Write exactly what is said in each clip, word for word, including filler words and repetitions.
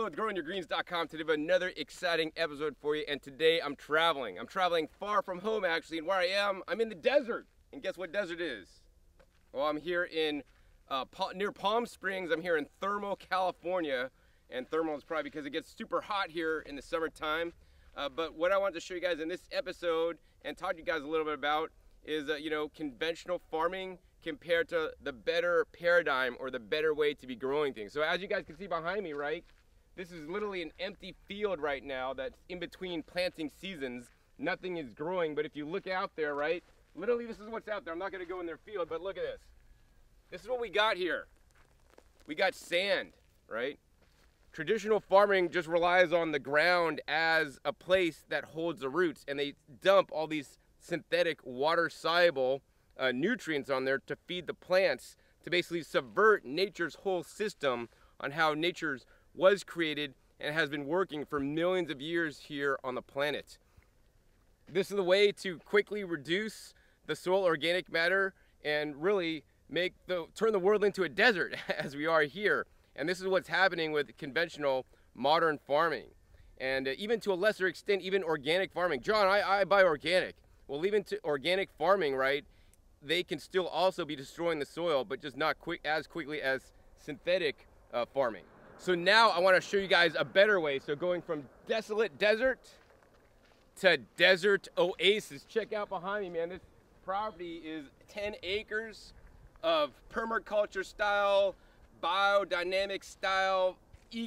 Hello, it's growing your greens dot com. Today we have another exciting episode for you, and today I'm traveling. I'm traveling far from home, actually, and where I am, I'm in the desert. And guess what desert is? Well, I'm here in uh, near Palm Springs. I'm here in Thermal, California, and thermal is probably because it gets super hot here in the summertime. Uh, but what I want to show you guys in this episode and talk to you guys a little bit about is, uh, you know, conventional farming compared to the better paradigm or the better way to be growing things. So as you guys can see behind me, right, this is literally an empty field right now that's in between planting seasons. Nothing is growing, but if you look out there, right, literally this is what's out there. I'm not gonna go in their field, but look at this. This is what we got here. We got sand, right? Traditional farming just relies on the ground as a place that holds the roots, and they dump all these synthetic water-soluble uh, nutrients on there to feed the plants, to basically subvert nature's whole system on how nature's was created and has been working for millions of years here on the planet. This is the way to quickly reduce the soil organic matter and really make the turn the world into a desert as we are here. And this is what's happening with conventional modern farming, and uh, even to a lesser extent, even organic farming. John, I, I buy organic. Well, even to organic farming, right, they can still also be destroying the soil, but just not quick as quickly as synthetic uh, farming. So now I want to show you guys a better way. So going from desolate desert to desert oasis. Check out behind me, man. This property is ten acres of permaculture style, biodynamic style,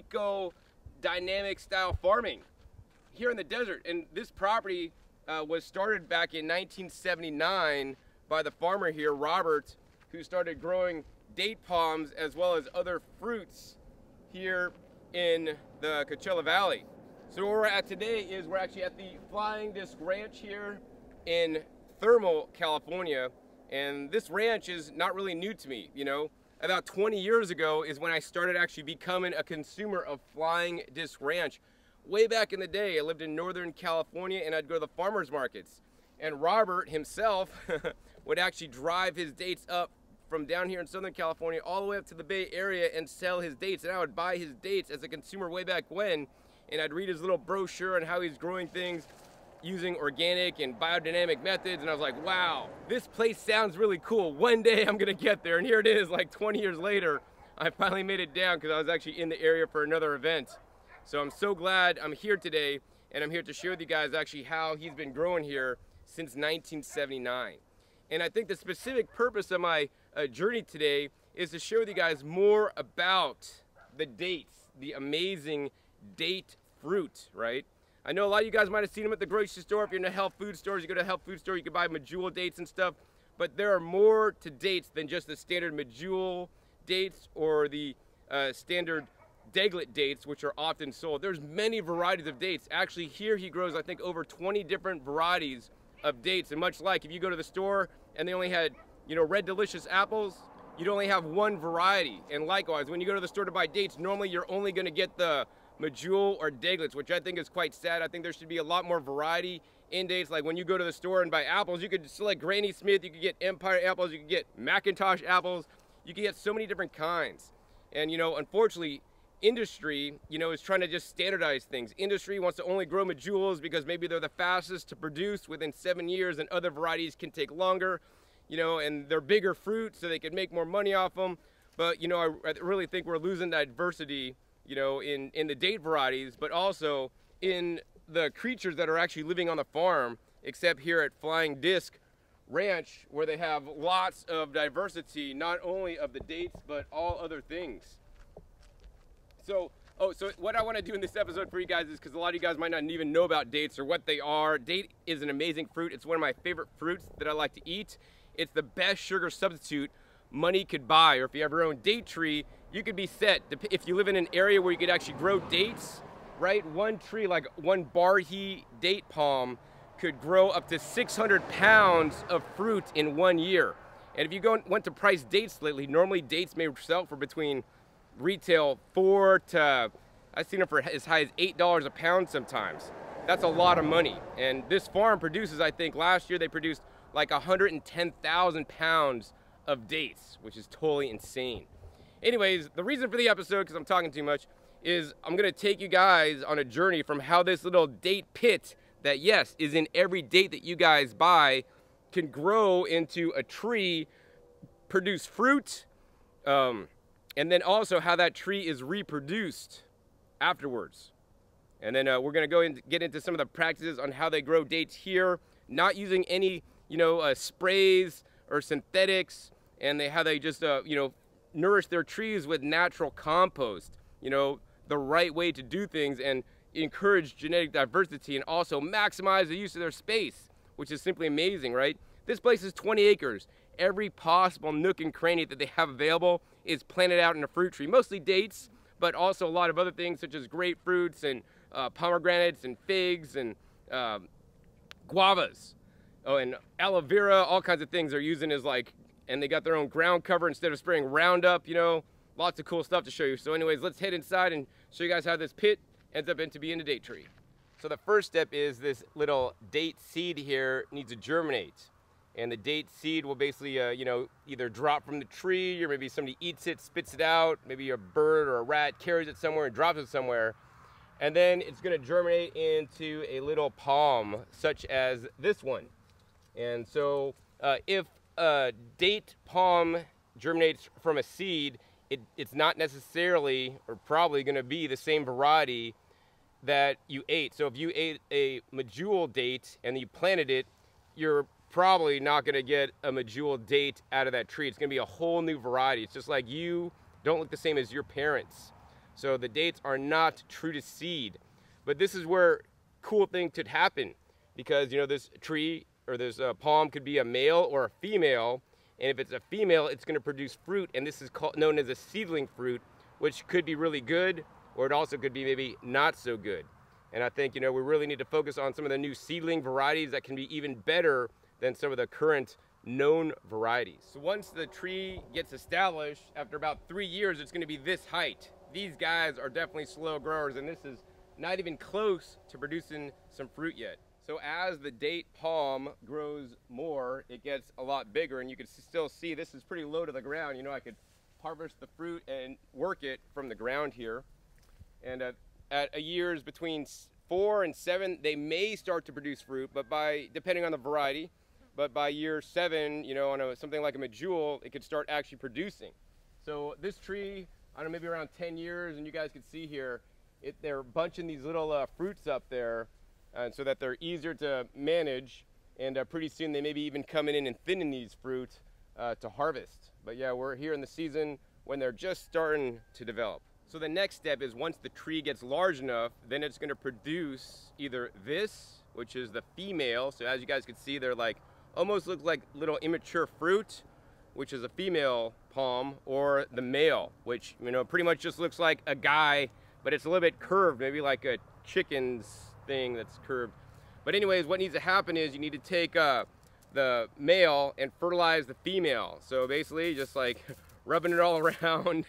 eco-dynamic style farming here in the desert. And this property uh, was started back in nineteen seventy-nine by the farmer here, Robert, who started growing date palms as well as other fruits here in the Coachella Valley. So where we're at today is we're actually at the Flying Disc Ranch here in Thermal, California. And this ranch is not really new to me, you know. About twenty years ago is when I started actually becoming a consumer of Flying Disc Ranch. Way back in the day, I lived in Northern California and I'd go to the farmers markets. And Robert himself would actually drive his dates up from down here in Southern California all the way up to the Bay Area and sell his dates. And I would buy his dates as a consumer way back when, and I'd read his little brochure on how he's growing things using organic and biodynamic methods, and I was like, wow, this place sounds really cool. One day I'm gonna get there, and here it is, like twenty years later, I finally made it down because I was actually in the area for another event. So I'm so glad I'm here today, and I'm here to share with you guys actually how he's been growing here since nineteen seventy-nine. And I think the specific purpose of my uh, journey today is to share with you guys more about the dates, the amazing date fruit, right? I know a lot of you guys might have seen them at the grocery store. If you're in a health food stores, you go to a health food store, you can buy medjool dates and stuff. But there are more to dates than just the standard medjool dates or the uh, standard deglet dates, which are often sold. There's many varieties of dates. Actually, here he grows, I think, over twenty different varieties of dates. And much like if you go to the store and they only had, you know, red delicious apples, you'd only have one variety. And likewise, when you go to the store to buy dates, normally you're only going to get the medjool or deglets, which I think is quite sad. I think there should be a lot more variety in dates. Like when you go to the store and buy apples, you could select Granny Smith, you could get Empire apples, you could get Macintosh apples, you could get so many different kinds. And you know, unfortunately, industry, you know, is trying to just standardize things. Industry wants to only grow medjools because maybe they're the fastest to produce within seven years and other varieties can take longer, you know, and they're bigger fruit so they can make more money off them. But, you know, I, I really think we're losing that diversity, you know, in, in the date varieties, but also in the creatures that are actually living on the farm, except here at Flying Disc Ranch, where they have lots of diversity, not only of the dates, but all other things. So, oh, so what I want to do in this episode for you guys is, because a lot of you guys might not even know about dates or what they are. Date is an amazing fruit. It's one of my favorite fruits that I like to eat. It's the best sugar substitute money could buy. Or if you have your own date tree, you could be set. If you live in an area where you could actually grow dates, right? One tree, like one Barhi date palm, could grow up to six hundred pounds of fruit in one year. And if you go went to price dates lately, normally dates may sell for between retail four to, I've seen them for as high as eight dollars a pound sometimes. That's a lot of money. And this farm produces, I think last year they produced like one hundred ten thousand pounds of dates, which is totally insane. Anyways, the reason for the episode, because I'm talking too much, is I'm gonna take you guys on a journey from how this little date pit that, yes, is in every date that you guys buy can grow into a tree, produce fruit, um, and then also how that tree is reproduced afterwards. And then uh, we're gonna go and get into some of the practices on how they grow dates here, not using any, you know, uh, sprays or synthetics, and they how they just, uh, you know, nourish their trees with natural compost. You know, the right way to do things and encourage genetic diversity and also maximize the use of their space, which is simply amazing, right? This place is twenty acres. Every possible nook and cranny that they have available is planted out in a fruit tree, mostly dates, but also a lot of other things such as grapefruits and uh, pomegranates and figs and uh, guavas. Oh, and aloe vera, all kinds of things they're using as like, and they got their own ground cover instead of spraying Roundup, you know, lots of cool stuff to show you. So anyways, let's head inside and show you guys how this pit ends up into being a date tree. So the first step is this little date seed here needs to germinate. And the date seed will basically, uh, you know, either drop from the tree, or maybe somebody eats it, spits it out, maybe a bird or a rat carries it somewhere and drops it somewhere. And then it's gonna germinate into a little palm, such as this one. And so uh, if a date palm germinates from a seed, it, it's not necessarily or probably gonna be the same variety that you ate. So if you ate a medjool date and you planted it, you're probably not gonna get a medjool date out of that tree. It's gonna be a whole new variety. It's just like you don't look the same as your parents. So the dates are not true to seed. But this is where cool thing could happen, because you know this tree or this uh, palm could be a male or a female, and if it's a female, it's gonna produce fruit, and this is called, known as a seedling fruit, which could be really good, or it also could be maybe not so good. And I think, you know, we really need to focus on some of the new seedling varieties that can be even better than some of the current known varieties. So once the tree gets established, after about three years, it's gonna be this height. These guys are definitely slow growers, and this is not even close to producing some fruit yet. So as the date palm grows more, it gets a lot bigger, and you can still see this is pretty low to the ground. You know, I could harvest the fruit and work it from the ground here. And uh, at a years between four and seven, they may start to produce fruit, but by, depending on the variety, but by year seven, you know, on a, something like a medjool, it could start actually producing. So this tree, I don't know, maybe around ten years, and you guys can see here, it, they're bunching these little uh, fruits up there, uh, so that they're easier to manage, and uh, pretty soon they may be even coming in and thinning these fruit uh, to harvest. But yeah, we're here in the season when they're just starting to develop. So the next step is once the tree gets large enough, then it's gonna produce either this, which is the female. So as you guys can see, they're like, almost look like little immature fruit, which is a female palm, or the male, which, you know, pretty much just looks like a guy, but it's a little bit curved, maybe like a chicken's thing that's curved. But anyways, what needs to happen is you need to take uh, the male and fertilize the female. So basically just like rubbing it all around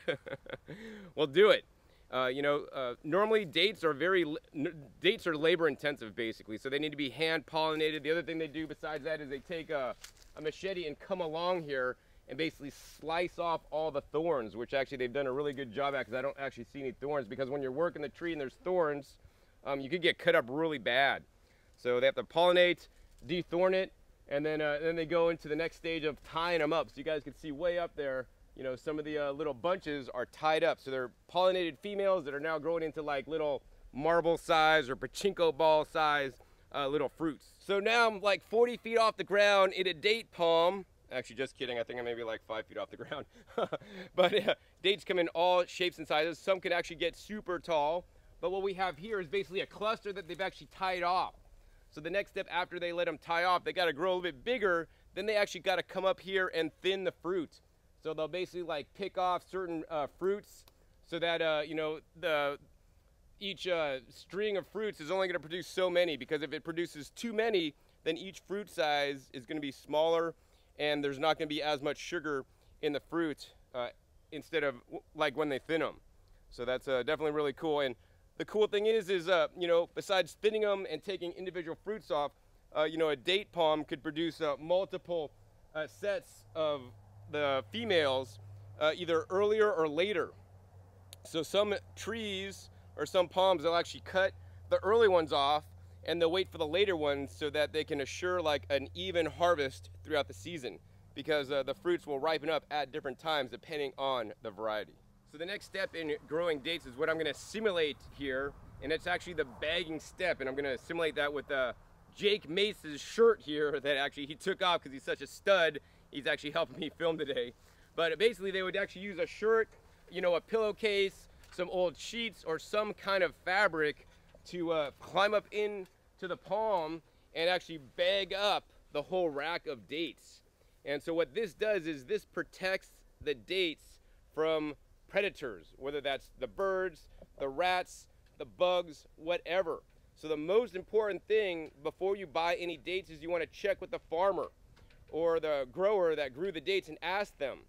will do it. Uh, you know, uh, normally dates are very, dates are labor intensive basically, so they need to be hand pollinated. The other thing they do besides that is they take a, a machete and come along here and basically slice off all the thorns, which actually they've done a really good job at, because I don't actually see any thorns, because when you're working the tree and there's thorns, um, you could get cut up really bad. So they have to pollinate, dethorn it, and then, uh, then they go into the next stage of tying them up. So you guys can see way up there, you know, some of the uh, little bunches are tied up. So they're pollinated females that are now growing into like little marble size or pachinko ball size uh, little fruits. So now I'm like forty feet off the ground in a date palm. Actually, just kidding. I think I may be like five feet off the ground. But uh, dates come in all shapes and sizes. Some can actually get super tall. But what we have here is basically a cluster that they've actually tied off. So the next step after they let them tie off, they got to grow a little bit bigger. Then they actually got to come up here and thin the fruit. So they'll basically like pick off certain uh, fruits so that, uh, you know, the each uh, string of fruits is only going to produce so many, because if it produces too many, then each fruit size is going to be smaller, and there's not going to be as much sugar in the fruit uh, instead of like when they thin them. So that's uh, definitely really cool. And the cool thing is, is uh, you know, besides thinning them and taking individual fruits off, uh, you know, a date palm could produce uh, multiple uh, sets of the females uh, either earlier or later. So some trees or some palms, they'll actually cut the early ones off and they'll wait for the later ones so that they can assure like an even harvest throughout the season, because uh, the fruits will ripen up at different times depending on the variety. So the next step in growing dates is what I'm going to simulate here, and it's actually the bagging step, and I'm going to simulate that with uh, Jake Mace's shirt here that actually he took off because he's such a stud. He's actually helping me film today. But basically they would actually use a shirt, you know, a pillowcase, some old sheets, or some kind of fabric to uh, climb up into the palm and actually bag up the whole rack of dates. And so what this does is this protects the dates from predators, whether that's the birds, the rats, the bugs, whatever. So the most important thing before you buy any dates is you want to check with the farmer or the grower that grew the dates and ask them,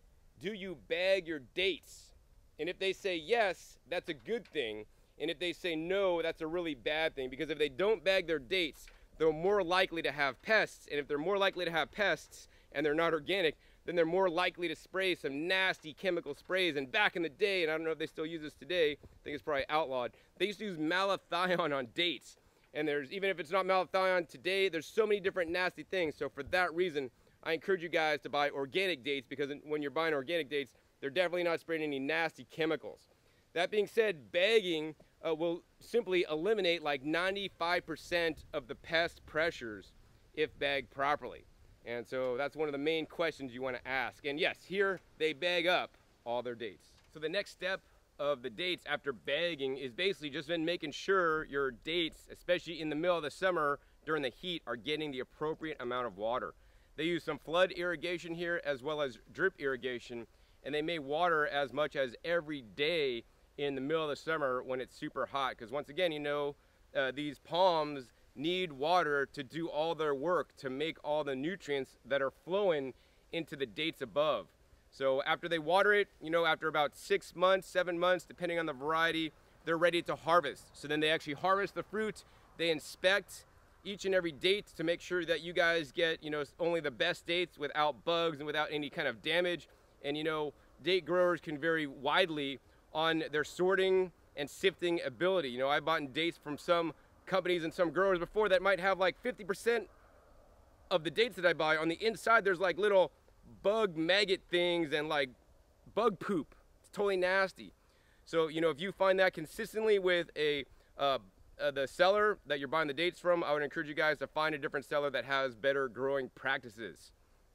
do you bag your dates? And if they say yes, that's a good thing. And if they say no, that's a really bad thing, because if they don't bag their dates, they're more likely to have pests. And if they're more likely to have pests and they're not organic, then they're more likely to spray some nasty chemical sprays. And back in the day, and I don't know if they still use this today, I think it's probably outlawed, they used to use malathion on dates. And there's, even if it's not malathion today, there's so many different nasty things. So for that reason, I encourage you guys to buy organic dates, because when you're buying organic dates, they're definitely not spraying any nasty chemicals. That being said, bagging uh, will simply eliminate like ninety-five percent of the pest pressures if bagged properly. And so that's one of the main questions you want to ask. And yes, here they bag up all their dates. So the next step of the dates after bagging is basically just been making sure your dates, especially in the middle of the summer during the heat, are getting the appropriate amount of water. They use some flood irrigation here as well as drip irrigation, and they may water as much as every day in the middle of the summer when it's super hot, because once again, you know, uh, these palms need water to do all their work, to make all the nutrients that are flowing into the dates above. So after they water it, you know, after about six months, seven months, depending on the variety, they're ready to harvest. So then they actually harvest the fruit, they inspect each and every date to make sure that you guys get, you know, only the best dates without bugs and without any kind of damage. And you know, date growers can vary widely on their sorting and sifting ability. You know, I bought dates from some companies and some growers before that might have like fifty percent of the dates that I buy, on the inside there's like little bug maggot things and like bug poop. It's totally nasty. So, you know, if you find that consistently with a uh, uh, the seller that you're buying the dates from, I would encourage you guys to find a different seller that has better growing practices.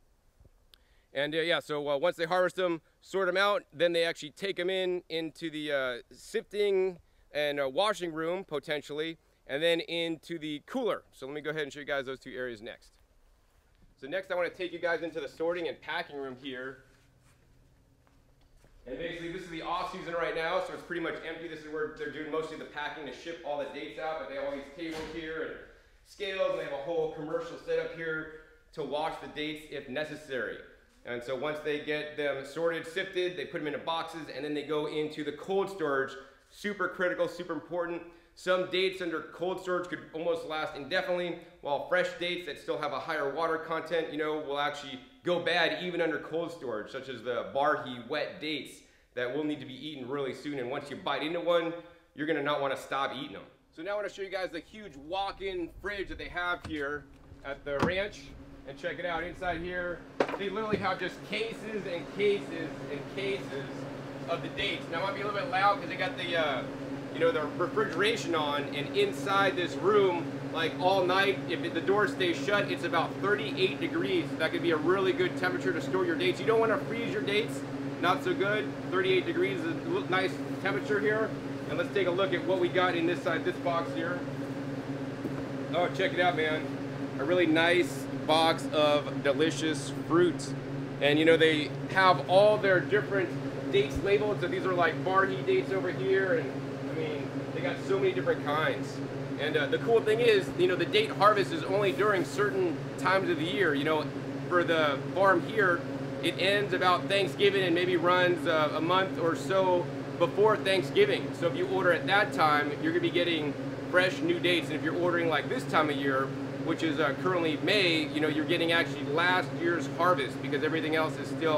And uh, yeah, so uh, once they harvest them, sort them out, then they actually take them in into the uh, sifting and uh, washing room potentially, and then into the cooler. So let me go ahead and show you guys those two areas next. So next I want to take you guys into the sorting and packing room here. And basically this is the off season right now, so it's pretty much empty. This is where they're doing mostly the packing to ship all the dates out, but they have all these tables here and scales, and they have a whole commercial setup here to wash the dates if necessary. And so once they get them sorted, sifted, they put them into boxes, and then they go into the cold storage. Super critical, super important. Some dates under cold storage could almost last indefinitely, while fresh dates that still have a higher water content, you know, will actually go bad even under cold storage, such as the Barhi wet dates that will need to be eaten really soon. And once you bite into one, you're gonna not wanna stop eating them. So now I wanna show you guys the huge walk-in fridge that they have here at the ranch. And check it out, inside here, they literally have just cases and cases and cases of the dates. Now it might be a little bit loud because they got the, uh, you know, the refrigeration on, and inside this room, like all night, if it, the door stays shut, it's about thirty-eight degrees. So that could be a really good temperature to store your dates. You don't want to freeze your dates, not so good. thirty-eight degrees is a nice temperature here. And let's take a look at what we got in this side, this box here. Oh, check it out, man. A really nice box of delicious fruit. And you know, they have all their different dates labeled. So these are like Barhi dates over here, and I mean, they got so many different kinds. And uh, the cool thing is, you know, the date harvest is only during certain times of the year. You know, for the farm here, it ends about Thanksgiving and maybe runs uh, a month or so before Thanksgiving. So if you order at that time, you're gonna be getting fresh new dates. And if you're ordering like this time of year, which is uh, currently May, you know, you're getting actually last year's harvest, because everything else is still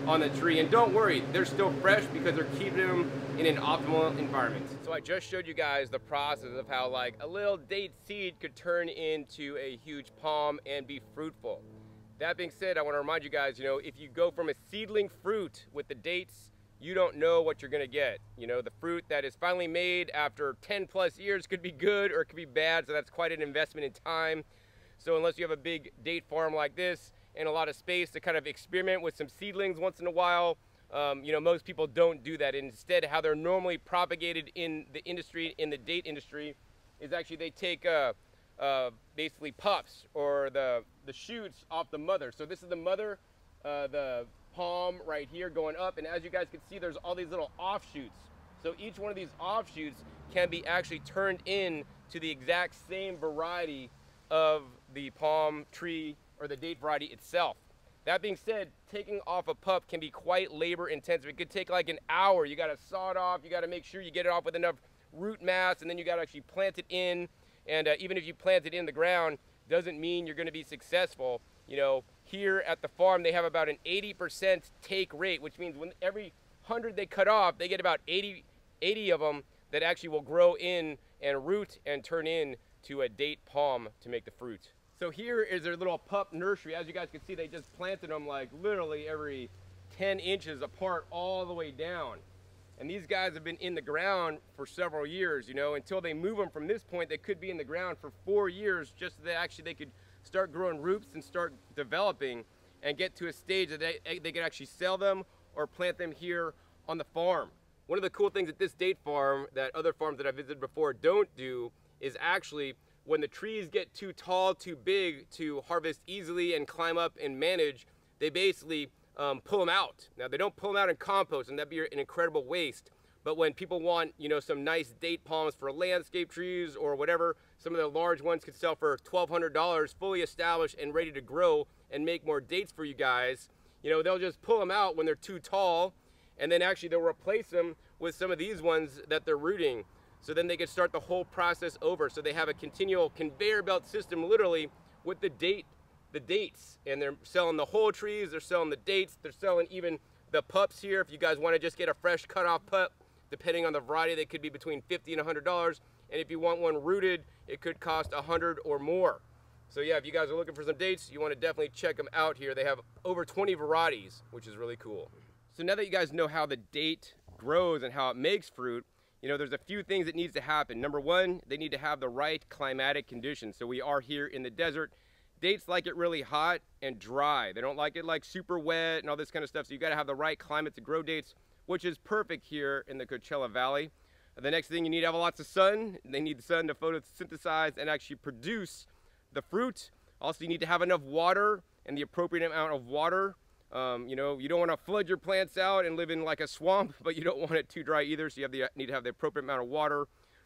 on the tree. And don't worry, they're still fresh because they're keeping them in an optimal environment. So I just showed you guys the process of how like a little date seed could turn into a huge palm and be fruitful. That being said, I want to remind you guys, you know, if you go from a seedling fruit with the dates, you don't know what you're going to get. You know, the fruit that is finally made after ten plus years could be good or it could be bad, so that's quite an investment in time. So unless you have a big date farm like this and a lot of space to kind of experiment with some seedlings once in a while, um, you know, most people don't do that. Instead, how they're normally propagated in the industry, in the date industry, is actually they take uh, uh, basically pups or the, the shoots off the mother. So this is the mother, uh, the palm right here going up, and as you guys can see, there's all these little offshoots. So each one of these offshoots can be actually turned in to the exact same variety of the palm tree or the date variety itself. That being said, taking off a pup can be quite labor intensive. It could take like an hour. You got to saw it off, you got to make sure you get it off with enough root mass, and then you got to actually plant it in. And uh, even if you plant it in the ground, doesn't mean you're going to be successful. You know, here at the farm, they have about an eighty percent take rate, which means when every one hundred they cut off, they get about eighty, eighty of them that actually will grow in and root and turn in to a date palm to make the fruit. So here is their little pup nursery. As you guys can see, they just planted them like literally every ten inches apart all the way down. And these guys have been in the ground for several years, you know, until they move them from this point, they could be in the ground for four years just so that actually they could start growing roots and start developing and get to a stage that they, they could actually sell them or plant them here on the farm. One of the cool things at this date farm that other farms that I've visited before don't do is actually when the trees get too tall, too big to harvest easily and climb up and manage, they basically um, pull them out. Now they don't pull them out in compost, and that'd be an incredible waste. But when people want, you know, some nice date palms for landscape trees or whatever, some of the large ones could sell for twelve hundred dollars, fully established and ready to grow and make more dates for you guys. You know, they'll just pull them out when they're too tall, and then actually they'll replace them with some of these ones that they're rooting. So then they can start the whole process over. So they have a continual conveyor belt system, literally, with the date, the dates, and they're selling the whole trees. They're selling the dates. They're selling even the pups here. If you guys want to just get a fresh cut-off pup, depending on the variety, they could be between fifty and a hundred dollars. And if you want one rooted, it could cost a hundred or more. So yeah, if you guys are looking for some dates, you want to definitely check them out here. They have over twenty varieties, which is really cool. So now that you guys know how the date grows and how it makes fruit, you know, there's a few things that needs to happen. Number one, they need to have the right climatic conditions. So we are here in the desert. Dates like it really hot and dry. They don't like it like super wet and all this kind of stuff. So you got to have the right climate to grow dates, which is perfect here in the Coachella Valley. The next thing, you need to have lots of sun. They need the sun to photosynthesize and actually produce the fruit. Also, you need to have enough water and the appropriate amount of water. Um, you know, you don't want to flood your plants out and live in like a swamp, but you don't want it too dry either. So you have the, need to have the appropriate amount of water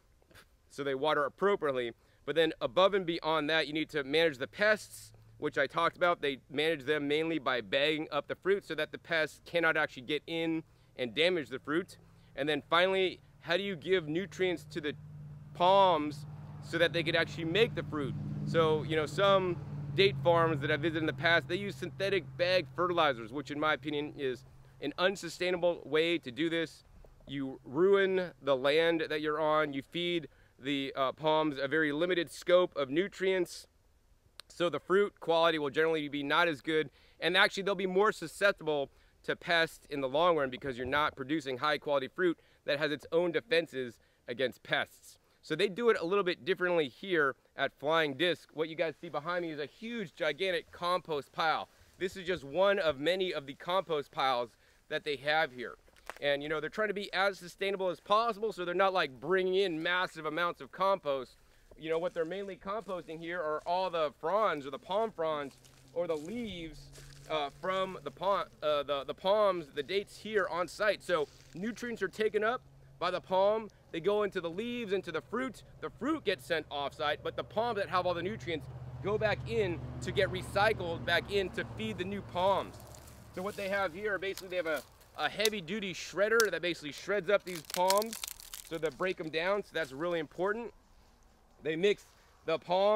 so they water appropriately. But then above and beyond that, you need to manage the pests, which I talked about. They manage them mainly by bagging up the fruit so that the pests cannot actually get in and damage the fruit. And then finally, how do you give nutrients to the palms so that they could actually make the fruit? So, you know, some date farms that I've visited in the past, they use synthetic bag fertilizers, which in my opinion is an unsustainable way to do this. You ruin the land that you're on. You feed the uh, palms a very limited scope of nutrients. So the fruit quality will generally be not as good. And actually they'll be more susceptible to pests in the long run because you're not producing high quality fruit that has its own defenses against pests. So they do it a little bit differently here at Flying Disc. What you guys see behind me is a huge, gigantic compost pile. This is just one of many of the compost piles that they have here. And you know, they're trying to be as sustainable as possible, so they're not like bringing in massive amounts of compost. You know, what they're mainly composting here are all the fronds or the palm fronds or the leaves uh, from the, palm, uh, the, the palms, the dates here on site. So nutrients are taken up by the palm, they go into the leaves, into the fruit, the fruit gets sent off-site, but the palms that have all the nutrients go back in to get recycled back in to feed the new palms. So what they have here, basically they have a, a heavy-duty shredder that basically shreds up these palms so they break them down, so that's really important. They mix the palm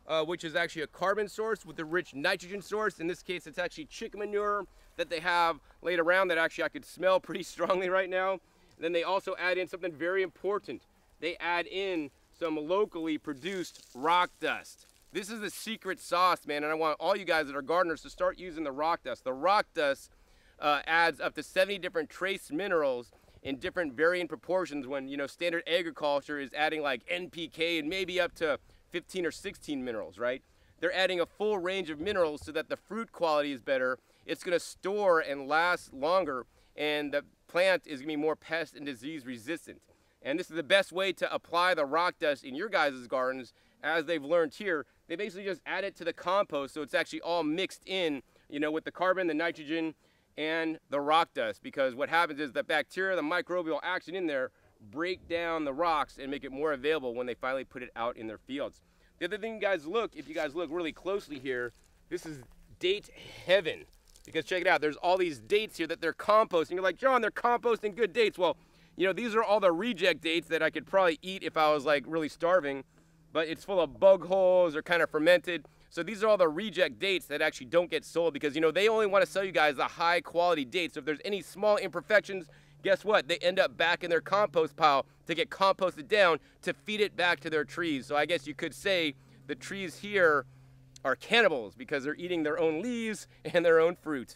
uh, which is actually a carbon source with a rich nitrogen source. In this case, it's actually chicken manure that they have laid around that actually I could smell pretty strongly right now. And then they also add in something very important. They add in some locally produced rock dust. This is the secret sauce, man, and I want all you guys that are gardeners to start using the rock dust. The rock dust uh, adds up to seventy different trace minerals in different varying proportions when, you know, standard agriculture is adding like N P K and maybe up to fifteen or sixteen minerals, right? They're adding a full range of minerals so that the fruit quality is better. It's gonna store and last longer, and the plant is gonna be more pest and disease resistant. And this is the best way to apply the rock dust in your guys' gardens. As they've learned here, they basically just add it to the compost, so it's actually all mixed in, you know, with the carbon, the nitrogen, and the rock dust. Because what happens is the bacteria, the microbial action in there, break down the rocks and make it more available when they finally put it out in their fields. The other thing, you guys, look, if you guys look really closely here, this is date heaven. Because check it out, there's all these dates here that they're composting. You're like, John, they're composting good dates. Well, you know, these are all the reject dates that I could probably eat if I was like really starving, but it's full of bug holes or kind of fermented. So these are all the reject dates that actually don't get sold because, you know, they only want to sell you guys the high quality dates. So if there's any small imperfections, guess what? They end up back in their compost pile to get composted down to feed it back to their trees. So I guess you could say the trees here are cannibals because they're eating their own leaves and their own fruit.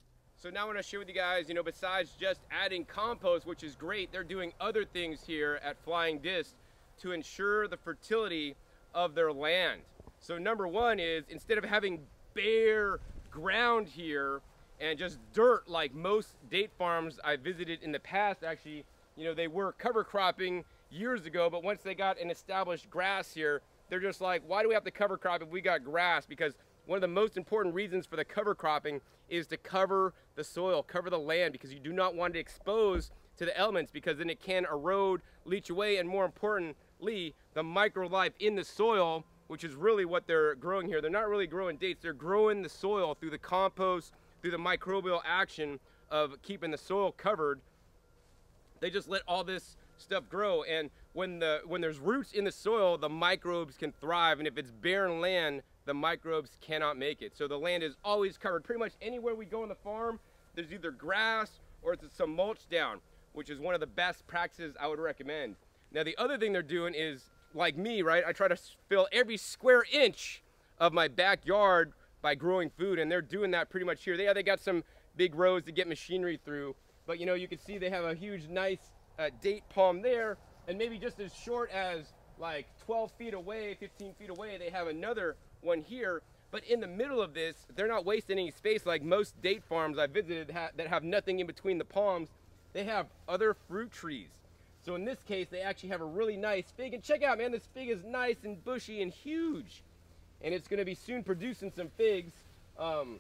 So now I want to share with you guys, you know, besides just adding compost, which is great, they're doing other things here at Flying Disc to ensure the fertility of their land. So number one is, instead of having bare ground here and just dirt like most date farms I visited in the past, actually, you know, they were cover cropping years ago, but once they got an established grass here, they're just like, why do we have to cover crop if we got grass? Because one of the most important reasons for the cover cropping is to cover the soil, cover the land, because you do not want it exposed to the elements, because then it can erode, leach away, and more importantly, the micro life in the soil, which is really what they're growing here. They're not really growing dates, they're growing the soil through the compost, through the microbial action of keeping the soil covered. They just let all this stuff grow, and when the when there's roots in the soil, the microbes can thrive, and if it's barren land, the microbes cannot make it. So the land is always covered. Pretty much anywhere we go on the farm, there's either grass or it's some mulch down, which is one of the best practices I would recommend. Now the other thing they're doing is, like me, right? I try to fill every square inch of my backyard by growing food, and they're doing that pretty much here. They, yeah, they got some big rows to get machinery through, but you know, you can see they have a huge, nice uh, date palm there, and maybe just as short as like twelve feet away, fifteen feet away, they have another one here. But in the middle of this, they're not wasting any space like most date farms I visited ha that have nothing in between the palms. They have other fruit trees. So in this case, they actually have a really nice fig. And check out, man, this fig is nice and bushy and huge. And it's going to be soon producing some figs. Um,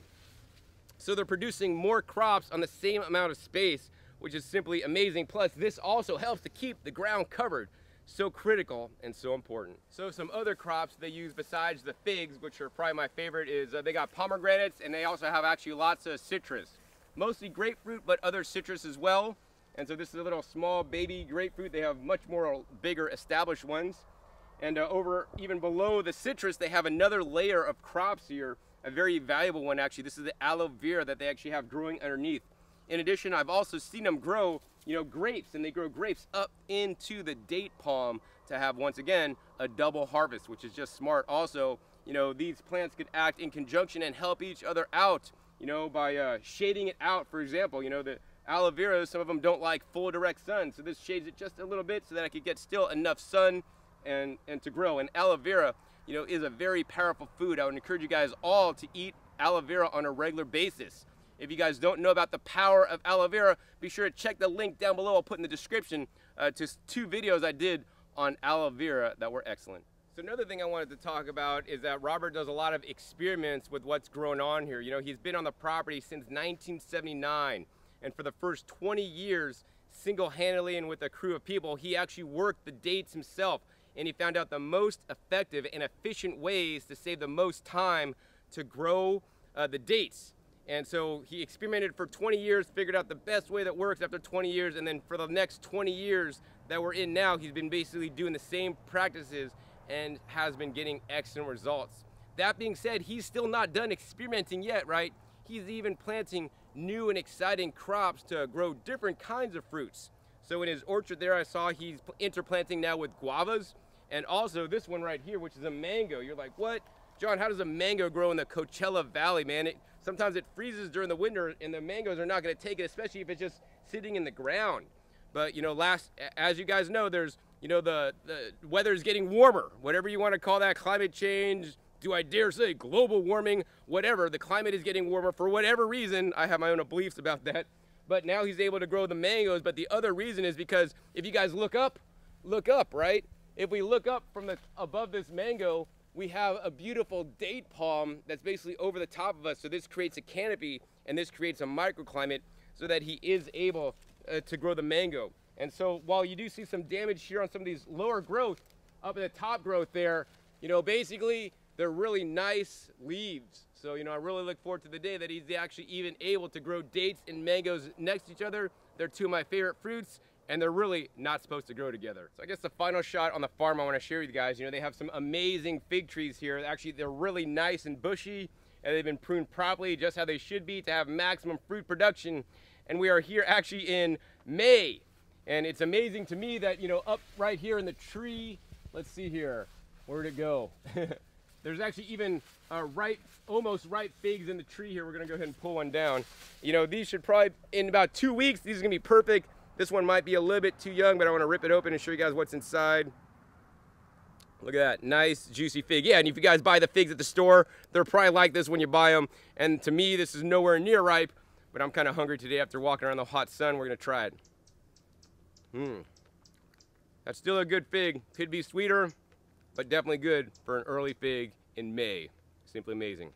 so they're producing more crops on the same amount of space, which is simply amazing. Plus, this also helps to keep the ground covered. So critical and so important. So some other crops they use besides the figs, which are probably my favorite, is uh, they got pomegranates, and they also have actually lots of citrus. Mostly grapefruit, but other citrus as well. And so this is a little small baby grapefruit. They have much more bigger established ones. And uh, over, even below the citrus, they have another layer of crops here, a very valuable one actually. This is the aloe vera that they actually have growing underneath. In addition, I've also seen them grow, you know, grapes, and they grow grapes up into the date palm to have, once again, a double harvest, which is just smart. Also, you know, these plants could act in conjunction and help each other out, you know, by uh, shading it out. For example, you know, the aloe vera, some of them don't like full direct sun, so this shades it just a little bit so that I could get still enough sun and, and to grow. And aloe vera, you know, is a very powerful food. I would encourage you guys all to eat aloe vera on a regular basis. If you guys don't know about the power of aloe vera, be sure to check the link down below. I'll put in the description uh, to two videos I did on aloe vera that were excellent. So another thing I wanted to talk about is that Robert does a lot of experiments with what's growing on here. You know, he's been on the property since nineteen seventy-nine, and for the first twenty years, single-handedly and with a crew of people, he actually worked the dates himself, and he found out the most effective and efficient ways to save the most time to grow uh, the dates. And so he experimented for twenty years, figured out the best way that works after twenty years, and then for the next twenty years that we're in now, he's been basically doing the same practices, and has been getting excellent results. That being said, he's still not done experimenting yet, right? He's even planting new and exciting crops to grow different kinds of fruits. So in his orchard there, I saw he's interplanting now with guavas, and also this one right here, which is a mango. You're like, what? John, how does a mango grow in the Coachella Valley, man? It, sometimes it freezes during the winter, and the mangoes are not gonna take it, especially if it's just sitting in the ground. But, you know, last, as you guys know, there's, you know, the, the weather is getting warmer, whatever you want to call that, climate change, do I dare say global warming, whatever. The climate is getting warmer for whatever reason. I have my own beliefs about that. But now he's able to grow the mangoes. But the other reason is because if you guys look up, look up, right? If we look up from the above this mango, we have a beautiful date palm that's basically over the top of us. So this creates a canopy, and this creates a microclimate so that he is able uh, to grow the mango. And so while you do see some damage here on some of these lower growth, up at the top growth there, you know, basically they're really nice leaves. So, you know, I really look forward to the day that he's actually even able to grow dates and mangoes next to each other. They're two of my favorite fruits, and they're really not supposed to grow together. So I guess the final shot on the farm I want to share with you guys, you know, they have some amazing fig trees here. Actually, they're really nice and bushy, and they've been pruned properly, just how they should be to have maximum fruit production. And we are here actually in May. And it's amazing to me that, you know, up right here in the tree, let's see here, where'd it go? There's actually even uh, ripe, almost ripe figs in the tree here. We're gonna go ahead and pull one down. You know, these should probably, in about two weeks, these are gonna be perfect. This one might be a little bit too young, but I wanna rip it open and show you guys what's inside. Look at that, nice, juicy fig. Yeah, and if you guys buy the figs at the store, they're probably like this when you buy them. And to me, this is nowhere near ripe, but I'm kind of hungry today after walking around the hot sun. We're gonna try it. Mmm. That's still a good fig. Could be sweeter, but definitely good for an early fig in May. Simply amazing.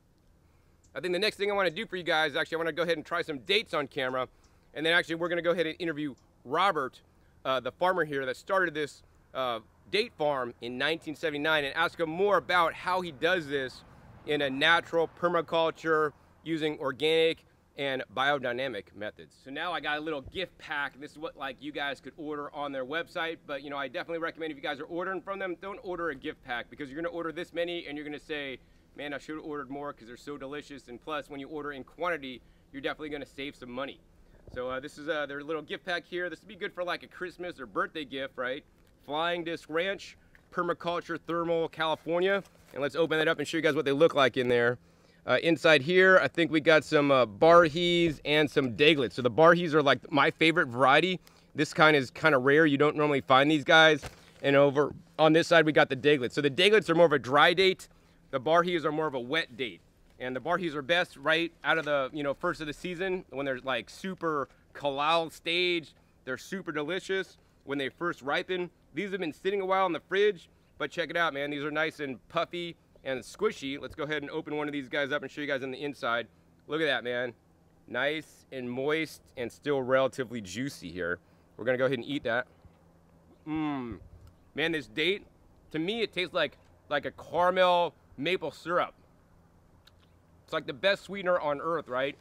I think the next thing I want to do for you guys, actually, I want to go ahead and try some dates on camera. And then actually, we're going to go ahead and interview Robert, uh, the farmer here that started this uh, date farm in nineteen seventy-nine, and ask him more about how he does this in a natural permaculture using organic and biodynamic methods. So now I got a little gift pack. This is what like you guys could order on their website, but you know, I definitely recommend if you guys are ordering from them, don't order a gift pack, because you're gonna order this many and you're gonna say, man, I should have ordered more because they're so delicious. And plus, when you order in quantity, you're definitely gonna save some money. So uh, this is uh, their little gift pack here. This would be good for like a Christmas or birthday gift, right? Flying Disc Ranch, Permaculture, Thermal, California. And let's open it up and show you guys what they look like in there. Uh, inside here, I think we got some uh, barhees and some daglets. So the barhees are like my favorite variety. This kind is kind of rare. You don't normally find these guys. And over on this side, we got the daglets. So the daglets are more of a dry date. The barhees are more of a wet date. And the barhees are best right out of the, you know, first of the season when they're like super kalal stage. They're super delicious when they first ripen. These have been sitting a while in the fridge, but check it out, man. These are nice and puffy and squishy. Let's go ahead and open one of these guys up and show you guys on the inside. Look at that, man. Nice and moist and still relatively juicy here. We're gonna go ahead and eat that. Mmm. Man, this date, to me, it tastes like, like a caramel maple syrup. It's like the best sweetener on earth, right?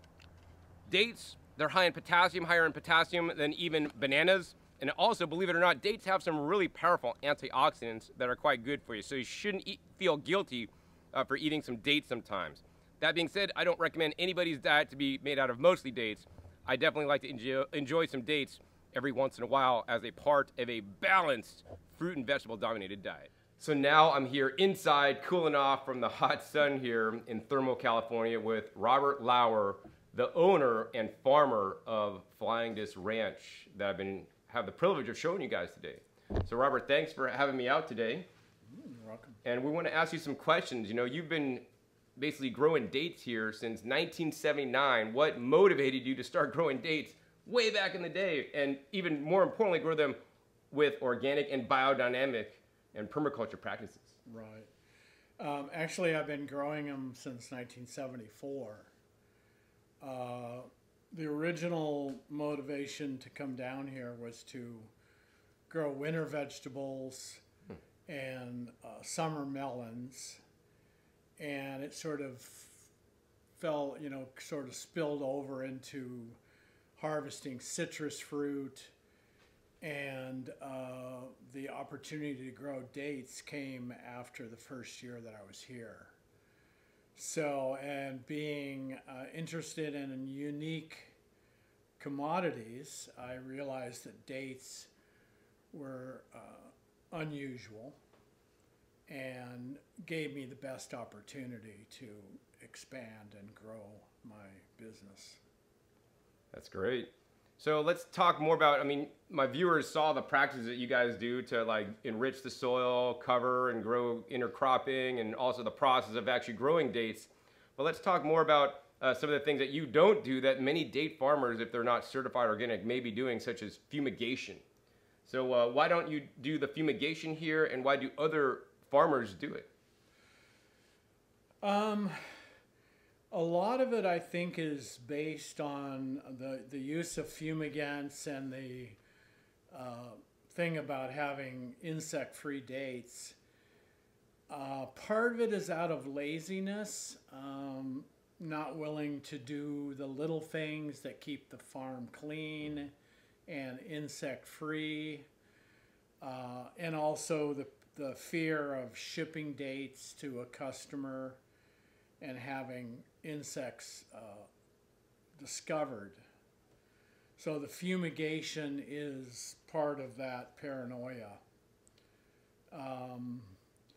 Dates, they're high in potassium, higher in potassium than even bananas. And also, believe it or not, dates have some really powerful antioxidants that are quite good for you. So you shouldn't eat, feel guilty uh, for eating some dates sometimes. That being said, I don't recommend anybody's diet to be made out of mostly dates. I definitely like to enjoy, enjoy some dates every once in a while as a part of a balanced fruit and vegetable dominated diet. So now I'm here inside, cooling off from the hot sun here in Thermal, California with Robert Lauer, the owner and farmer of Flying Disc Ranch that I've been have the privilege of showing you guys today. So Robert, thanks for having me out today. You're welcome. And we want to ask you some questions. You know, you've been basically growing dates here since nineteen seventy-nine. What motivated you to start growing dates way back in the day? And even more importantly, grow them with organic and biodynamic and permaculture practices. Right. Um, actually, I've been growing them since nineteen seventy-four. Uh, the original motivation to come down here was to grow winter vegetables hmm. and uh, summer melons. And it sort of fell, you know, sort of spilled over into harvesting citrus fruit And uh, the opportunity to grow dates came after the first year that I was here. So, and being uh, interested in unique commodities, I realized that dates were uh, unusual and gave me the best opportunity to expand and grow my business. That's great. So let's talk more about, I mean, my viewers saw the practices that you guys do to like enrich the soil, cover and grow intercropping, and also the process of actually growing dates. But let's talk more about uh, some of the things that you don't do that many date farmers, if they're not certified organic, may be doing, such as fumigation. So uh, why don't you do the fumigation here, and why do other farmers do it? Um, a lot of it, I think, is based on the, the use of fumigants and the uh, thing about having insect-free dates. Uh, part of it is out of laziness, um, not willing to do the little things that keep the farm clean and insect-free, uh, and also the, the fear of shipping dates to a customer and having insects uh, discovered. So the fumigation is part of that paranoia. Um,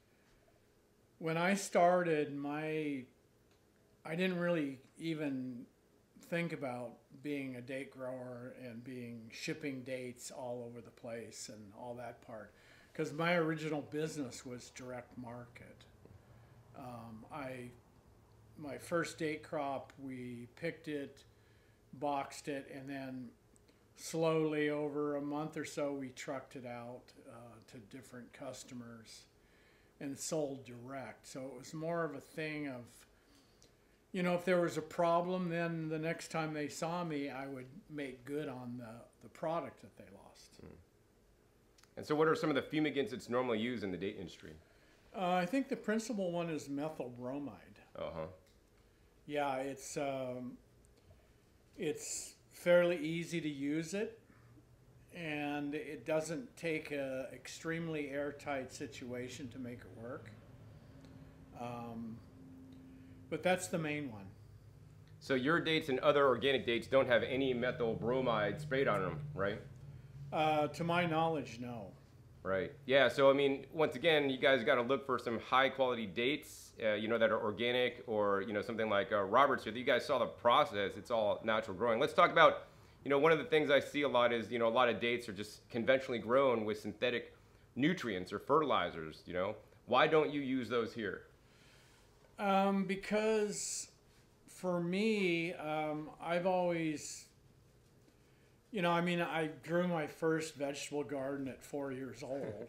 when I started, my I didn't really even think about being a date grower and being shipping dates all over the place and all that part, because my original business was direct market. Um, I my first date crop, we picked it, boxed it, and then slowly over a month or so we trucked it out uh, to different customers and sold direct. So it was more of a thing of, you know, if there was a problem, then the next time they saw me, I would make good on the, the product that they lost. Mm. And so what are some of the fumigants that's normally used in the date industry? Uh, I think the principal one is methyl bromide. Uh-huh. Yeah, it's um, it's fairly easy to use it, and it doesn't take a extremely airtight situation to make it work. Um, but that's the main one. So your dates and other organic dates don't have any methyl bromide sprayed on them, right? Uh, to my knowledge, no. Right. Yeah. So I mean, once again, you guys got to look for some high quality dates, uh, you know, that are organic, or you know, something like uh, Robert's here. You guys saw the process; it's all natural growing. Let's talk about, you know, one of the things I see a lot is, you know, a lot of dates are just conventionally grown with synthetic nutrients or fertilizers. You know, why don't you use those here? Um, because for me, um, I've always, you know, I mean, I grew my first vegetable garden at four years old.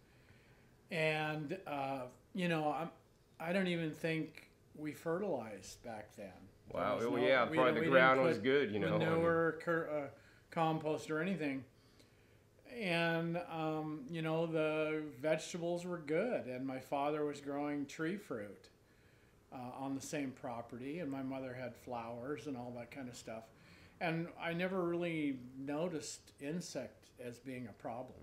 and, uh, you know, I'm, I don't even think we fertilized back then. Wow. No, Oh, yeah. we, Probably we the ground was put good, you know. manure, cur, uh, compost, or anything. And, um, you know, the vegetables were good. And my father was growing tree fruit uh, on the same property. And my mother had flowers and all that kind of stuff. And I never really noticed insect as being a problem.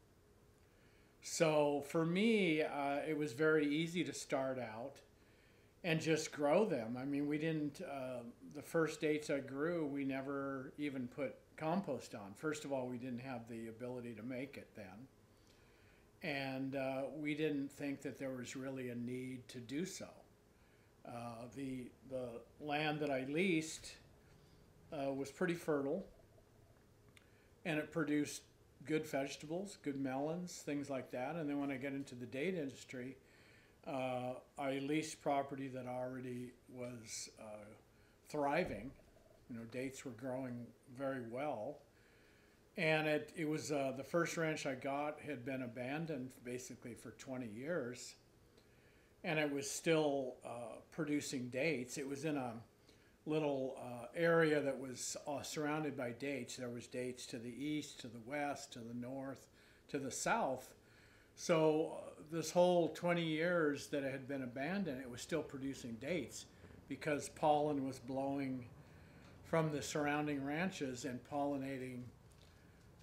So for me, uh, it was very easy to start out and just grow them. I mean, we didn't, uh, the first dates I grew, we never even put compost on. First of all, we didn't have the ability to make it then. And uh, we didn't think that there was really a need to do so. Uh, the, the land that I leased Uh, was pretty fertile, and it produced good vegetables, good melons, things like that. And then when I get into the date industry, uh, I leased property that already was uh, thriving. You know, dates were growing very well. And it, it was uh, the first ranch I got had been abandoned basically for twenty years. And it was still uh, producing dates. It was in a little uh, area that was uh, surrounded by dates. There was dates to the east, to the west, to the north, to the south. So uh, this whole twenty years that it had been abandoned, it was still producing dates because pollen was blowing from the surrounding ranches and pollinating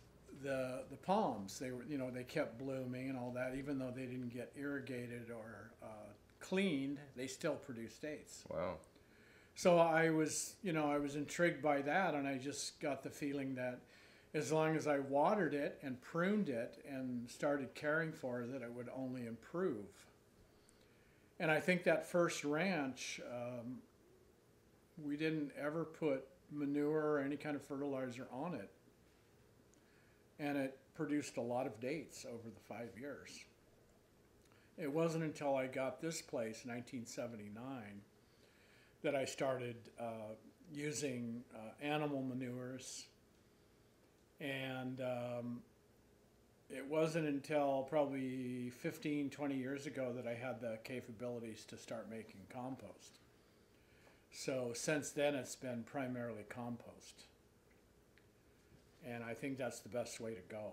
the the palms. They were, you know, they kept blooming and all that, even though they didn't get irrigated or uh, cleaned. They still produced dates. Wow. So I was, you know, I was intrigued by that, and I just got the feeling that as long as I watered it and pruned it and started caring for it, that it would only improve. And I think that first ranch, um, we didn't ever put manure or any kind of fertilizer on it. And it produced a lot of dates over the five years. It wasn't until I got this place, nineteen seventy-nine, that I started uh, using uh, animal manures. And um, it wasn't until probably fifteen, twenty years ago that I had the capabilities to start making compost. So since then, it's been primarily compost. And I think that's the best way to go.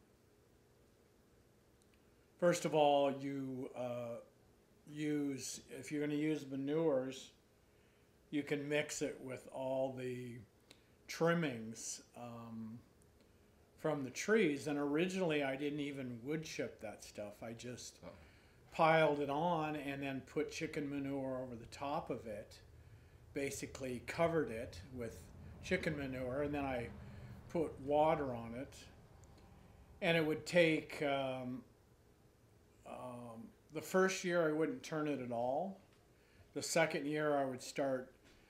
First of all, you uh, use, if you're going to use manures, you can mix it with all the trimmings um, from the trees. And originally, I didn't even wood chip that stuff. I just oh. piled it on and then put chicken manure over the top of it. Basically covered it with chicken manure, and then I put water on it. And it would take, um, um, the first year I wouldn't turn it at all. The second year I would start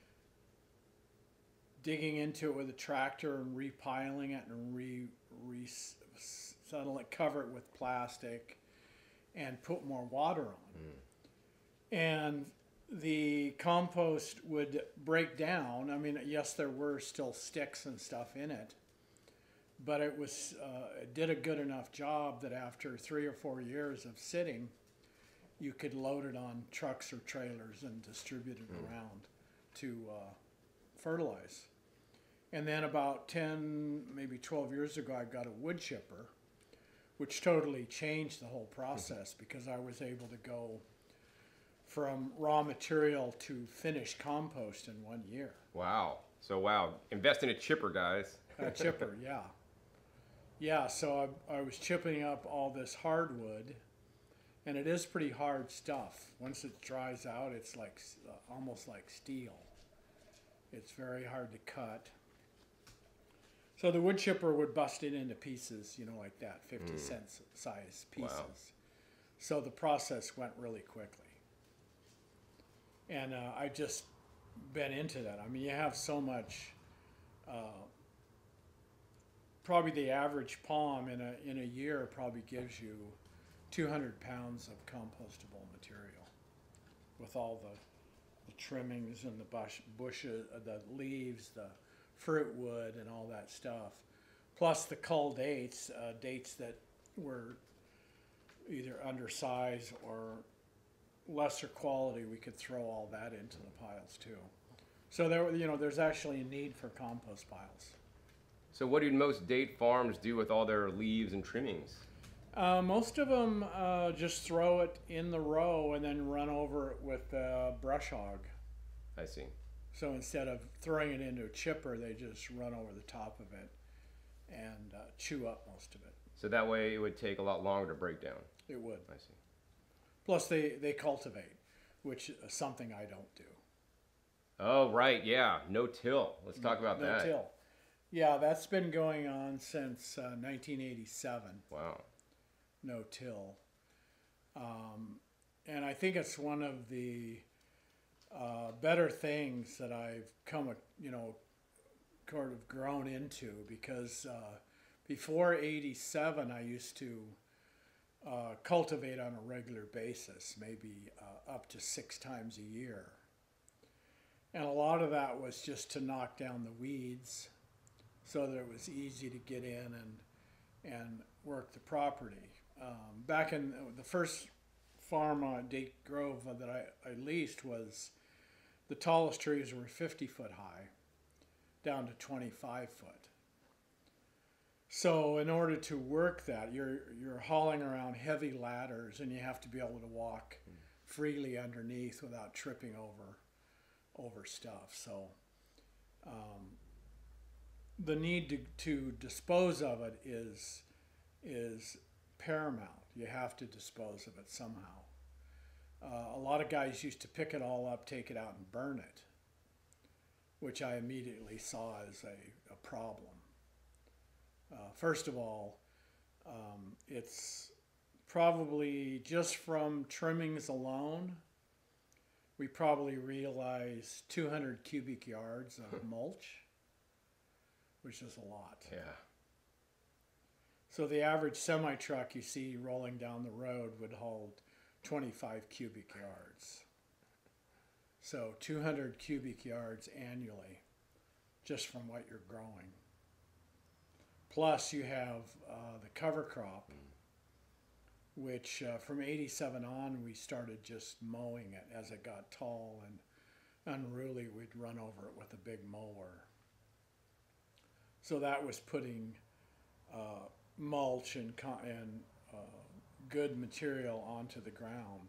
digging into it with a tractor and repiling it and re, re settle it, cover it with plastic, and put more water on. Mm. And the compost would break down. I mean, yes, there were still sticks and stuff in it, but it was uh, it did a good enough job that after three or four years of sitting, you could load it on trucks or trailers and distribute it mm. around to uh, fertilize. And then about ten, maybe twelve years ago, I got a wood chipper, which totally changed the whole process mm-hmm. because I was able to go from raw material to finished compost in one year. Wow. So, wow. Invest in a chipper, guys. A chipper, yeah. Yeah, so I, I was chipping up all this hardwood, and it is pretty hard stuff. Once it dries out, it's like uh, almost like steel. It's very hard to cut. So the wood chipper would bust it into pieces, you know, like that, fifty mm. cents size pieces. Wow. So the process went really quickly. And uh, I've just been into that. I mean, you have so much, uh, probably the average palm in a, in a year probably gives you two hundred pounds of compostable material with all the, the trimmings and the bush, bushes, uh, the leaves, the fruit wood and all that stuff, plus the cull dates, uh, dates that were either undersized or lesser quality. We could throw all that into the piles too. So there, you know, there's actually a need for compost piles. So what do most date farms do with all their leaves and trimmings? Uh, most of them uh, just throw it in the row and then run over it with a brush hog. I see. So instead of throwing it into a chipper, they just run over the top of it and uh, chew up most of it. So that way it would take a lot longer to break down. It would. I see. Plus they, they cultivate, which is something I don't do. Oh, right, yeah. No till. Let's talk about no that. No till. Yeah, that's been going on since uh, nineteen eighty-seven. Wow. No till. Um, and I think it's one of the uh, better things that I've come, you know, sort of grown into, because uh, before eighty-seven, I used to uh, cultivate on a regular basis, maybe uh, up to six times a year. And a lot of that was just to knock down the weeds so that it was easy to get in and, and work the property. Um, back in the first farm on Date Grove that I, I leased, was the tallest trees were fifty foot high down to twenty-five foot. So in order to work that, you're, you're hauling around heavy ladders, and you have to be able to walk mm. freely underneath without tripping over over stuff. So um, the need to, to dispose of it is is paramount. You have to dispose of it somehow. Uh, a lot of guys used to pick it all up, take it out, and burn it, which I immediately saw as a, a problem. Uh, first of all, um, it's probably just from trimmings alone, we probably realize two hundred cubic yards of mulch, which is a lot. Yeah. So the average semi-truck you see rolling down the road would hold twenty-five cubic yards. So two hundred cubic yards annually, just from what you're growing. Plus you have uh, the cover crop, which uh, from eighty-seven on we started just mowing it. As it got tall and unruly, we'd run over it with a big mower. So that was putting uh, mulch and, and uh, good material onto the ground.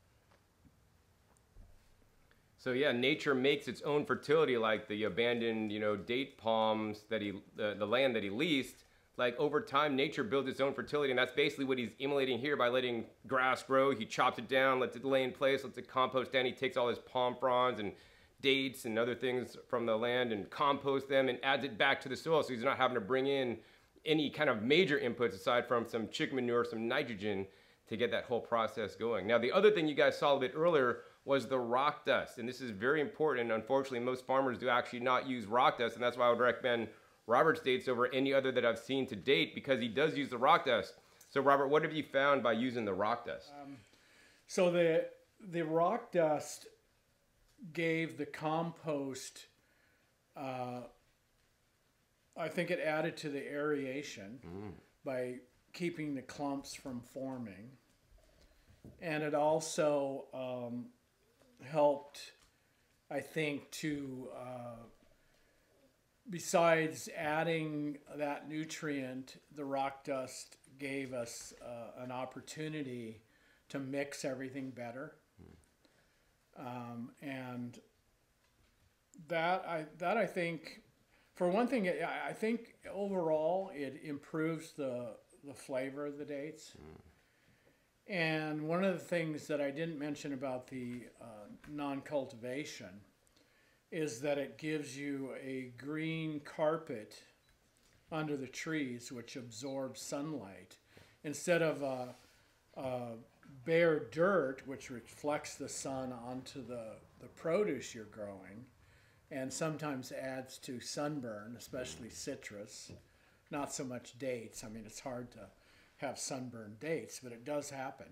So yeah, nature makes its own fertility, like the abandoned, you know, date palms that he, the, the land that he leased. Like over time, nature builds its own fertility, and that's basically what he's emulating here by letting grass grow. He chops it down, lets it lay in place, lets it compost down. He takes all his palm fronds and dates and other things from the land and composts them and adds it back to the soil, so he's not having to bring in any kind of major inputs aside from some chicken manure, some nitrogen to get that whole process going. Now, the other thing you guys saw a bit earlier was the rock dust, and this is very important. Unfortunately, most farmers do actually not use rock dust, and that's why I would recommend Robert's dates over any other that I've seen to date, because he does use the rock dust. So Robert, what have you found by using the rock dust? Um, so the the rock dust gave the compost, uh, I think it added to the aeration mm. by keeping the clumps from forming. And it also um, helped, I think, to, uh, besides adding that nutrient, the rock dust gave us uh, an opportunity to mix everything better. Um, and that I that I think, for one thing, I think overall it improves the the flavor of the dates. Mm. And one of the things that I didn't mention about the uh, non-cultivation is that it gives you a green carpet under the trees, which absorbs sunlight, instead of a, a bare dirt, which reflects the sun onto the, the produce you're growing, and sometimes adds to sunburn, especially citrus, not so much dates. I mean, it's hard to have sunburned dates, but it does happen.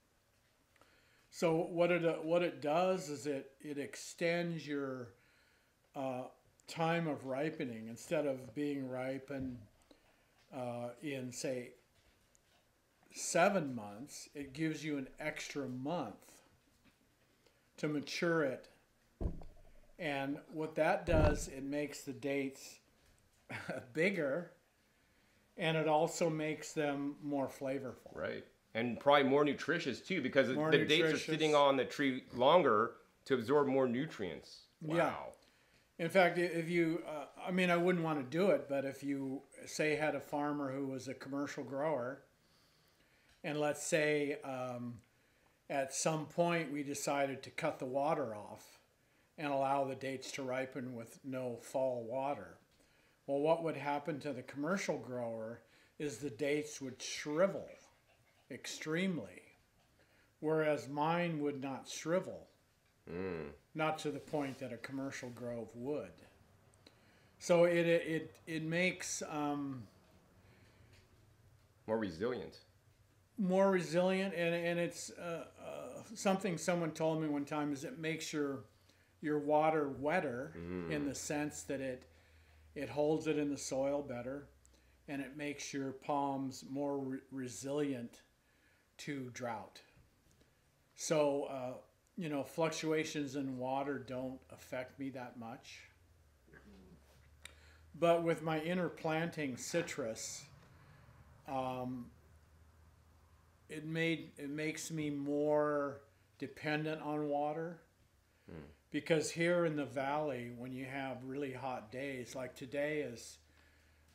So what it, what it does is it, it extends your uh, time of ripening. Instead of being ripened uh, in, say, seven months, it gives you an extra month to mature it. And what that does, it makes the dates bigger, and it also makes them more flavorful. Right. And probably more nutritious too, because more the nutritious. dates are sitting on the tree longer to absorb more nutrients. Wow. Yeah. In fact, if you, uh, I mean, I wouldn't want to do it, but if you, say, had a farmer who was a commercial grower, and let's say um, at some point we decided to cut the water off and allow the dates to ripen with no fall water. Well, what would happen to the commercial grower is the dates would shrivel extremely, whereas mine would not shrivel, mm. not to the point that a commercial grove would. So it it it makes um, more resilient. More resilient, and and it's uh, uh, something someone told me one time is it makes your your water wetter mm. in the sense that it it holds it in the soil better, and it makes your palms more re resilient to drought. So uh, you know, fluctuations in water don't affect me that much. But with my interplanting citrus, um, it made it makes me more dependent on water. Hmm. Because here in the valley, when you have really hot days, like today is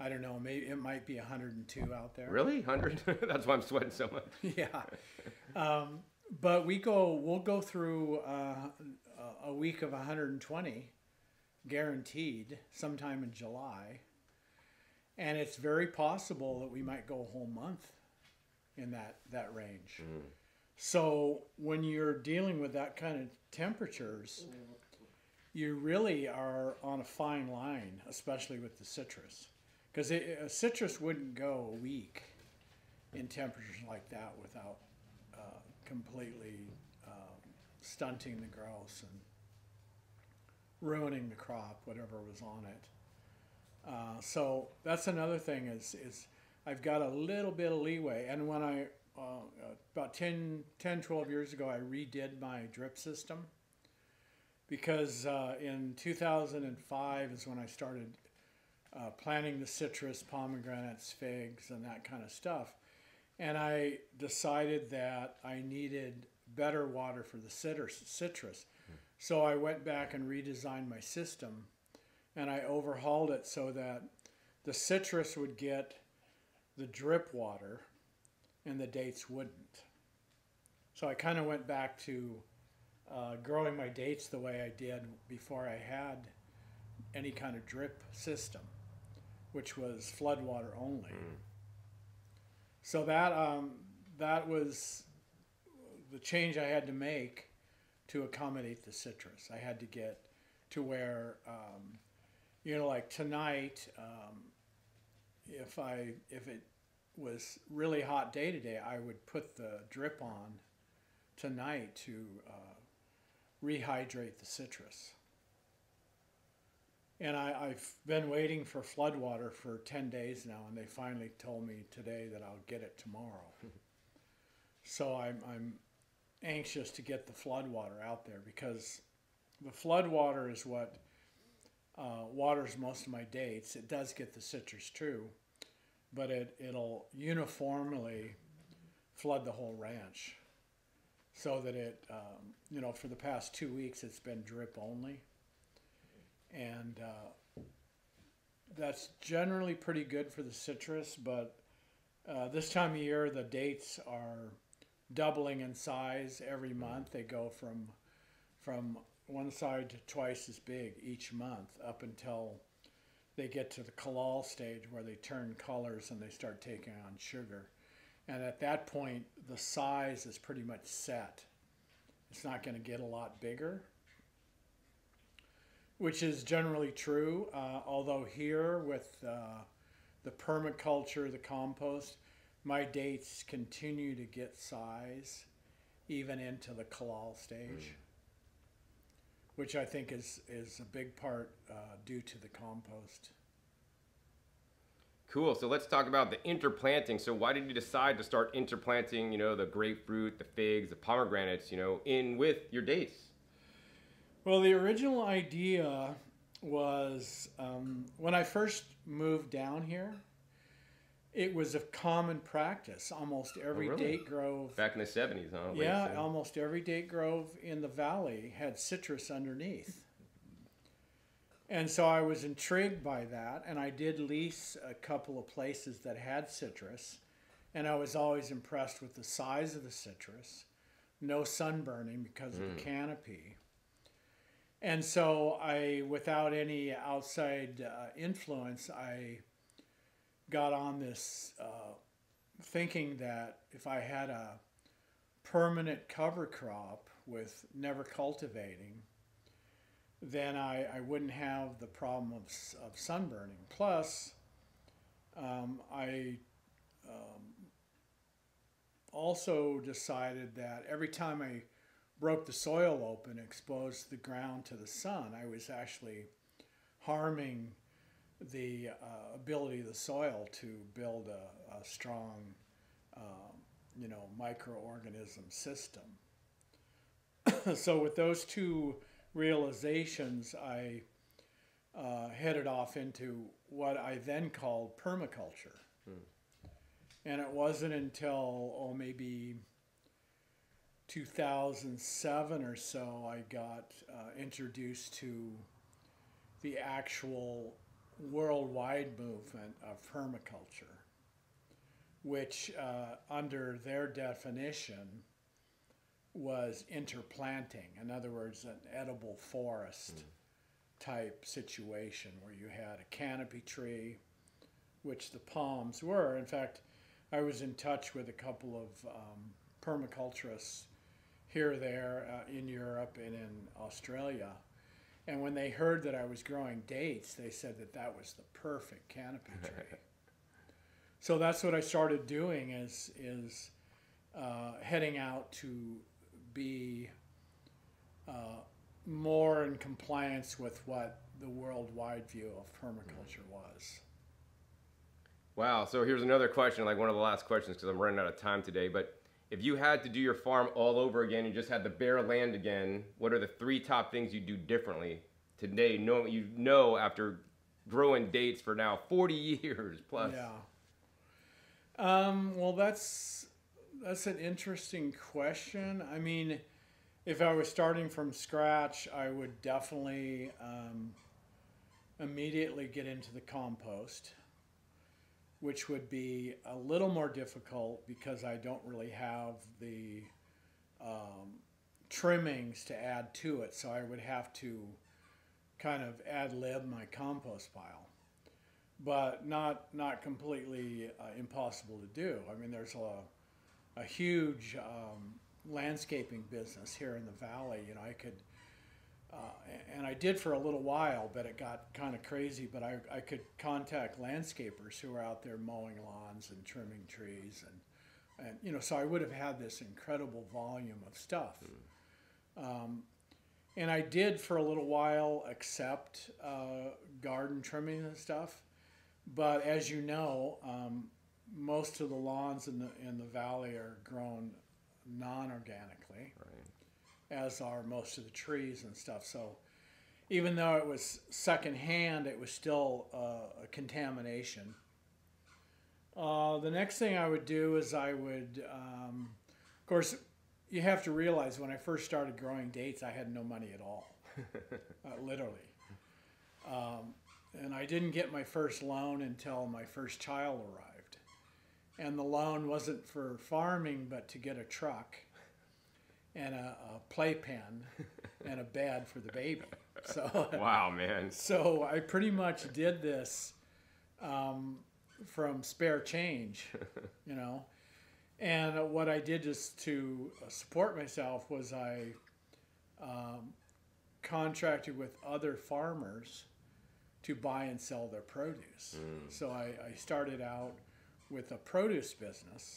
I don't know, maybe it might be one hundred two out there. Really? one hundred? That's why I'm sweating so much. Yeah. Um, but we go, we'll go through uh, a week of one hundred twenty guaranteed sometime in July. And it's very possible that we might go a whole month in that, that range. Mm. So when you're dealing with that kind of temperatures, you really are on a fine line, especially with the citrus. Because a citrus wouldn't go a week in temperatures like that without uh, completely um, stunting the growth and ruining the crop, whatever was on it. Uh, so that's another thing is, is I've got a little bit of leeway. And when I, uh, about ten, twelve years ago, I redid my drip system because uh, in two thousand five is when I started uh, planting the citrus, pomegranates, figs, and that kind of stuff. And I decided that I needed better water for the citrus. citrus. Mm. So I went back and redesigned my system. And I overhauled it so that the citrus would get the drip water and the dates wouldn't. So I kind of went back to uh, growing my dates the way I did before I had any kind of drip system, which was floodwater only. Mm. So that, um, that was the change I had to make to accommodate the citrus. I had to get to where um, you know, like tonight, um, if I if it was really hot day today, I would put the drip on tonight to uh, rehydrate the citrus. And I, I've been waiting for floodwater for ten days now, and they finally told me today that I'll get it tomorrow. So I'm, I'm anxious to get the floodwater out there because the floodwater is what Uh, waters most of my dates. It does get the citrus too, but it, it'll uniformly flood the whole ranch so that it, um, you know, for the past two weeks it's been drip only. And uh, that's generally pretty good for the citrus, but uh, this time of year the dates are doubling in size every month. They go from, from one side to twice as big each month up until they get to the colal stage where they turn colors and they start taking on sugar. And at that point, the size is pretty much set. It's not going to get a lot bigger, which is generally true, uh, although here with uh, the permaculture, the compost, my dates continue to get size even into the colal stage. Mm. Which I think is, is a big part uh, due to the compost. Cool. So let's talk about the interplanting. So why did you decide to start interplanting, you know, the grapefruit, the figs, the pomegranates, you know, in with your dates? Well, the original idea was um, when I first moved down here, it was a common practice. Almost every oh, really? date grove. Back in the seventies, huh? Yeah, seventies. Almost every date grove in the valley had citrus underneath. And so I was intrigued by that, and I did lease a couple of places that had citrus, and I was always impressed with the size of the citrus. No sunburning because of mm. the canopy. And so I, without any outside uh, influence, I got on this uh, thinking that if I had a permanent cover crop with never cultivating, then I, I wouldn't have the problem of, of sunburning. Plus, um, I um, also decided that every time I broke the soil open, exposed the ground to the sun, I was actually harming the uh, ability of the soil to build a, a strong, um, you know, microorganism system. So with those two realizations, I uh, headed off into what I then called permaculture. Hmm. And it wasn't until, oh, maybe two thousand seven or so, I got uh, introduced to the actual worldwide movement of permaculture, which uh, under their definition was interplanting. In other words, an edible forest mm. type situation where you had a canopy tree, which the palms were. In fact, I was in touch with a couple of um, permaculturists here, there, uh, in Europe and in Australia. And when they heard that I was growing dates, they said that that was the perfect canopy tree. So that's what I started doing is, is uh, heading out to be uh, more in compliance with what the worldwide view of permaculture was. Wow, so here's another question, like one of the last questions, because I'm running out of time today, but if you had to do your farm all over again, you just had the bare land again, what are the three top things you do differently today, knowing you know after growing dates for now forty years plus? Yeah. Um, well, that's that's an interesting question. I mean, if I was starting from scratch, I would definitely um, immediately get into the compost, which would be a little more difficult because I don't really have the um, trimmings to add to it. So I would have to kind of ad-lib my compost pile, but not not completely uh, impossible to do. I mean, there's a, a huge um, landscaping business here in the valley. You know, I could, uh, and I did for a little while, but it got kind of crazy. But I, I could contact landscapers who are out there mowing lawns and trimming trees, and, and you know, so I would have had this incredible volume of stuff. Mm. Um, and I did for a little while accept uh, garden trimming and stuff. But as you know, um, most of the lawns in the in the valley are grown non-organically. Right. As are most of the trees and stuff. So even though it was secondhand, it was still uh, a contamination. Uh, the next thing I would do is I would, um, of course, you have to realize when I first started growing dates, I had no money at all, uh, literally. Um, and I didn't get my first loan until my first child arrived. And the loan wasn't for farming, but to get a truck and a, a playpen and a bed for the baby. So wow, man. So I pretty much did this um, from spare change, you know. And what I did just to support myself was I um, contracted with other farmers to buy and sell their produce. Mm. So I, I started out with a produce business.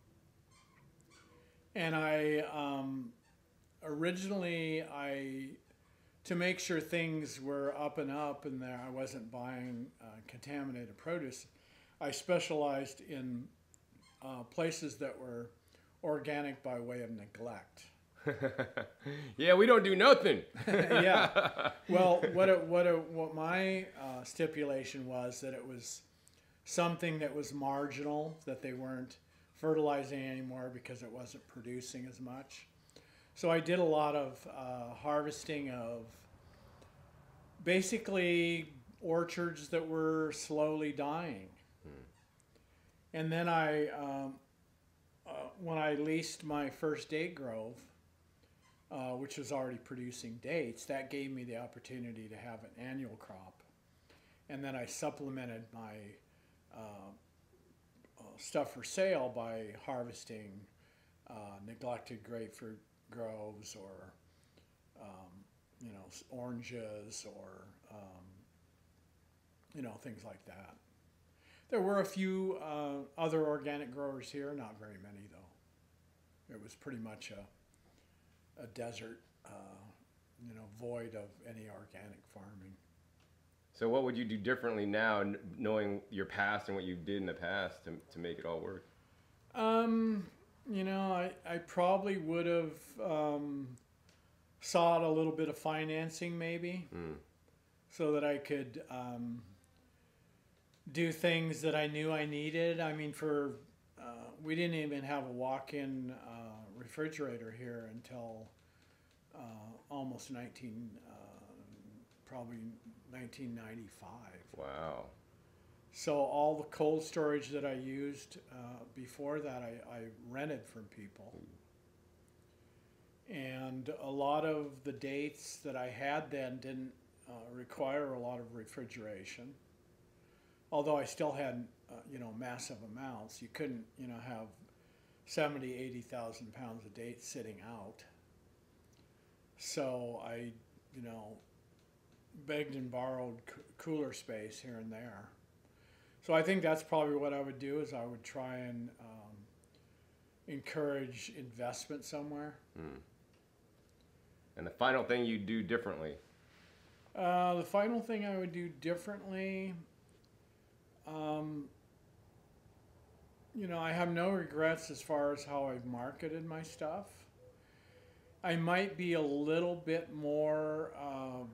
And I um, originally, I to make sure things were up and up and there I wasn't buying uh, contaminated produce, I specialized in uh, places that were organic by way of neglect. Yeah, we don't do nothing. Yeah. Well, what it, what it, what my uh, stipulation was that it was something that was marginal, that they weren't fertilizing anymore because it wasn't producing as much. So I did a lot of uh, harvesting of basically orchards that were slowly dying. Hmm. And then I, um, uh, when I leased my first date grove, uh, which was already producing dates, that gave me the opportunity to have an annual crop. And then I supplemented my uh, uh, stuff for sale by harvesting uh, neglected grapefruit groves or um, you know, oranges or um, you know, things like that. There were a few uh, other organic growers here, not very many though. It was pretty much a a desert, uh, you know, void of any organic farming. So what would you do differently now, knowing your past and what you did in the past to, to make it all work? Um, you know, I, I probably would have um, sought a little bit of financing maybe, mm. so that I could um, do things that I knew I needed. I mean, for uh, we didn't even have a walk-in uh, refrigerator here until uh, almost nineteen, uh, probably nineteen ninety-five. Wow. So all the cold storage that I used uh, before that, I, I rented from people. And a lot of the dates that I had then didn't uh, require a lot of refrigeration. Although I still had, uh, you know, massive amounts. You couldn't, you know, have seventy, eighty thousand pounds of dates sitting out. So I, you know, begged and borrowed cooler space here and there. So I think that's probably what I would do, is I would try and um, encourage investment somewhere. Hmm. And the final thing you do differently? Uh, the final thing I would do differently, um, you know, I have no regrets as far as how I've marketed my stuff. I might be a little bit more uh,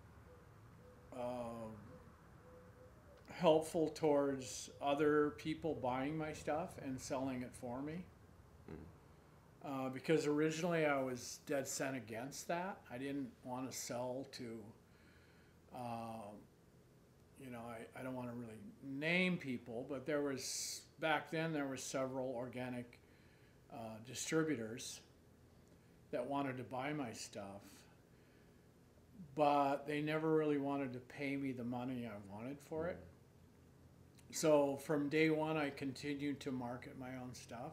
uh, helpful towards other people buying my stuff and selling it for me. Uh, because originally I was dead set against that. I didn't want to sell to, uh, you know, I, I don't want to really name people, but there was, back then there were several organic uh, distributors that wanted to buy my stuff, but they never really wanted to pay me the money I wanted for it. So from day one, I continued to market my own stuff.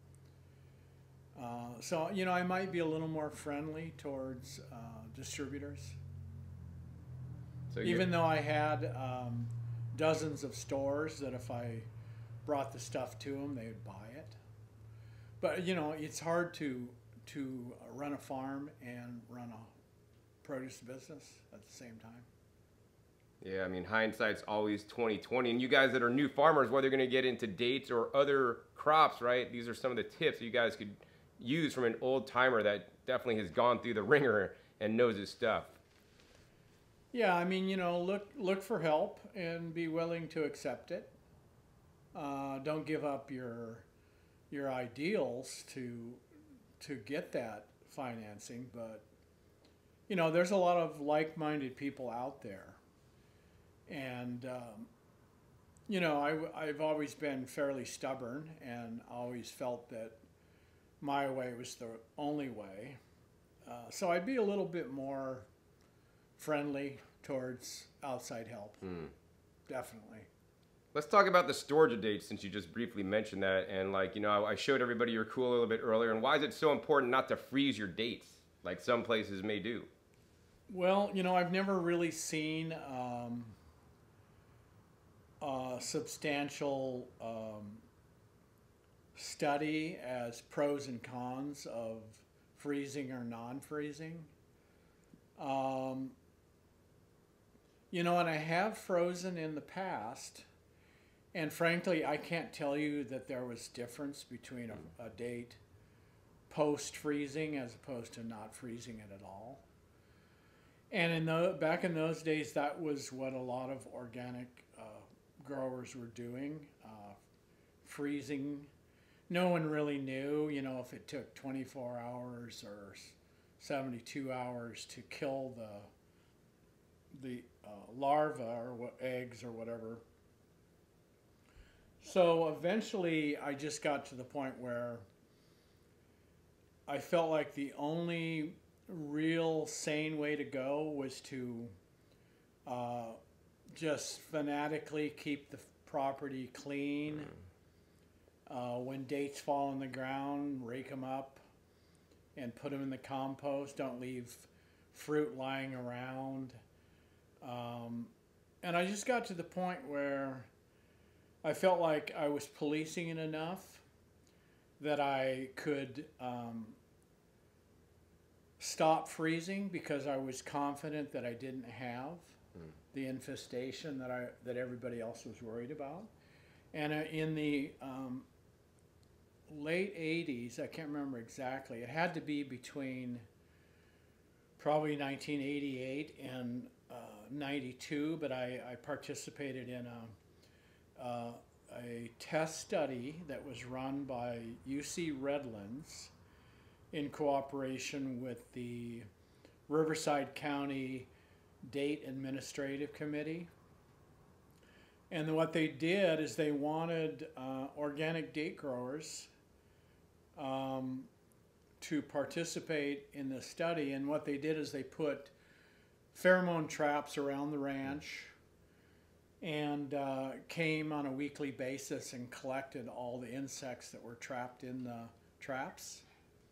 Uh, so, you know, I might be a little more friendly towards uh, distributors. So even though I had um, dozens of stores that if I brought the stuff to them, they would buy it. But, you know, it's hard to, to run a farm and run a produce business at the same time. Yeah, I mean, hindsight's always twenty twenty. And you guys that are new farmers, whether you're going to get into dates or other crops, right? These are some of the tips you guys could use from an old timer that definitely has gone through the ringer and knows his stuff. Yeah, I mean, you know, look look for help and be willing to accept it. Uh, don't give up your your ideals to to get that financing, but you know, there's a lot of like-minded people out there. And, um, you know, I, I've always been fairly stubborn and always felt that my way was the only way. Uh, so I'd be a little bit more friendly towards outside help. Mm. Definitely. Let's talk about the storage of dates, since you just briefly mentioned that. And like, you know, I showed everybody your cool a little bit earlier. And why is it so important not to freeze your dates like some places may do? Well, you know, I've never really seen um, a substantial um, study as pros and cons of freezing or non-freezing. Um, you know, and I have frozen in the past, and frankly, I can't tell you that there was difference between a, a date post-freezing as opposed to not freezing it at all. And in the, back in those days, that was what a lot of organic uh, growers were doing, uh, freezing. No one really knew, you know, if it took twenty-four hours or seventy-two hours to kill the the uh, larva or what, eggs or whatever. So eventually, I just got to the point where I felt like the only real sane way to go was to uh, just fanatically keep the property clean. Uh, when dates fall on the ground, rake them up and put them in the compost. Don't leave fruit lying around. Um, and I just got to the point where I felt like I was policing it enough that I could um, stop freezing because I was confident that I didn't have mm. the infestation that I that everybody else was worried about. And uh, in the um, late eighties, I can't remember exactly, it had to be between probably nineteen eighty-eight and uh, ninety-two, but I, I participated in a, uh, a test study that was run by U C Redlands in cooperation with the Riverside County Date Administrative Committee. And what they did is they wanted uh, organic date growers um, to participate in the study. And what they did is they put pheromone traps around the ranch and uh, came on a weekly basis and collected all the insects that were trapped in the traps.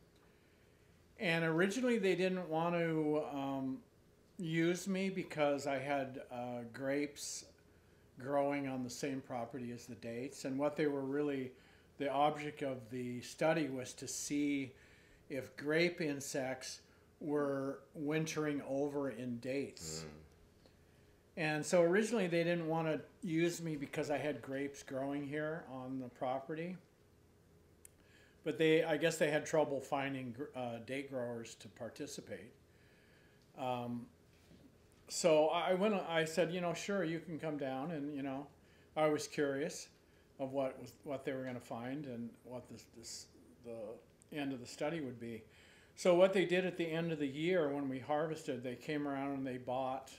And originally they didn't want to um, use me because I had uh, grapes growing on the same property as the dates. And what they were really, the object of the study was to see if grape insects were wintering over in dates. Mm. And so originally they didn't want to use me because I had grapes growing here on the property. But they, I guess they had trouble finding uh, date growers to participate. Um, So I went. I said, you know, sure, you can come down, and you know, I was curious of what was what they were going to find and what this, this the end of the study would be. So what they did at the end of the year when we harvested, they came around and they bought,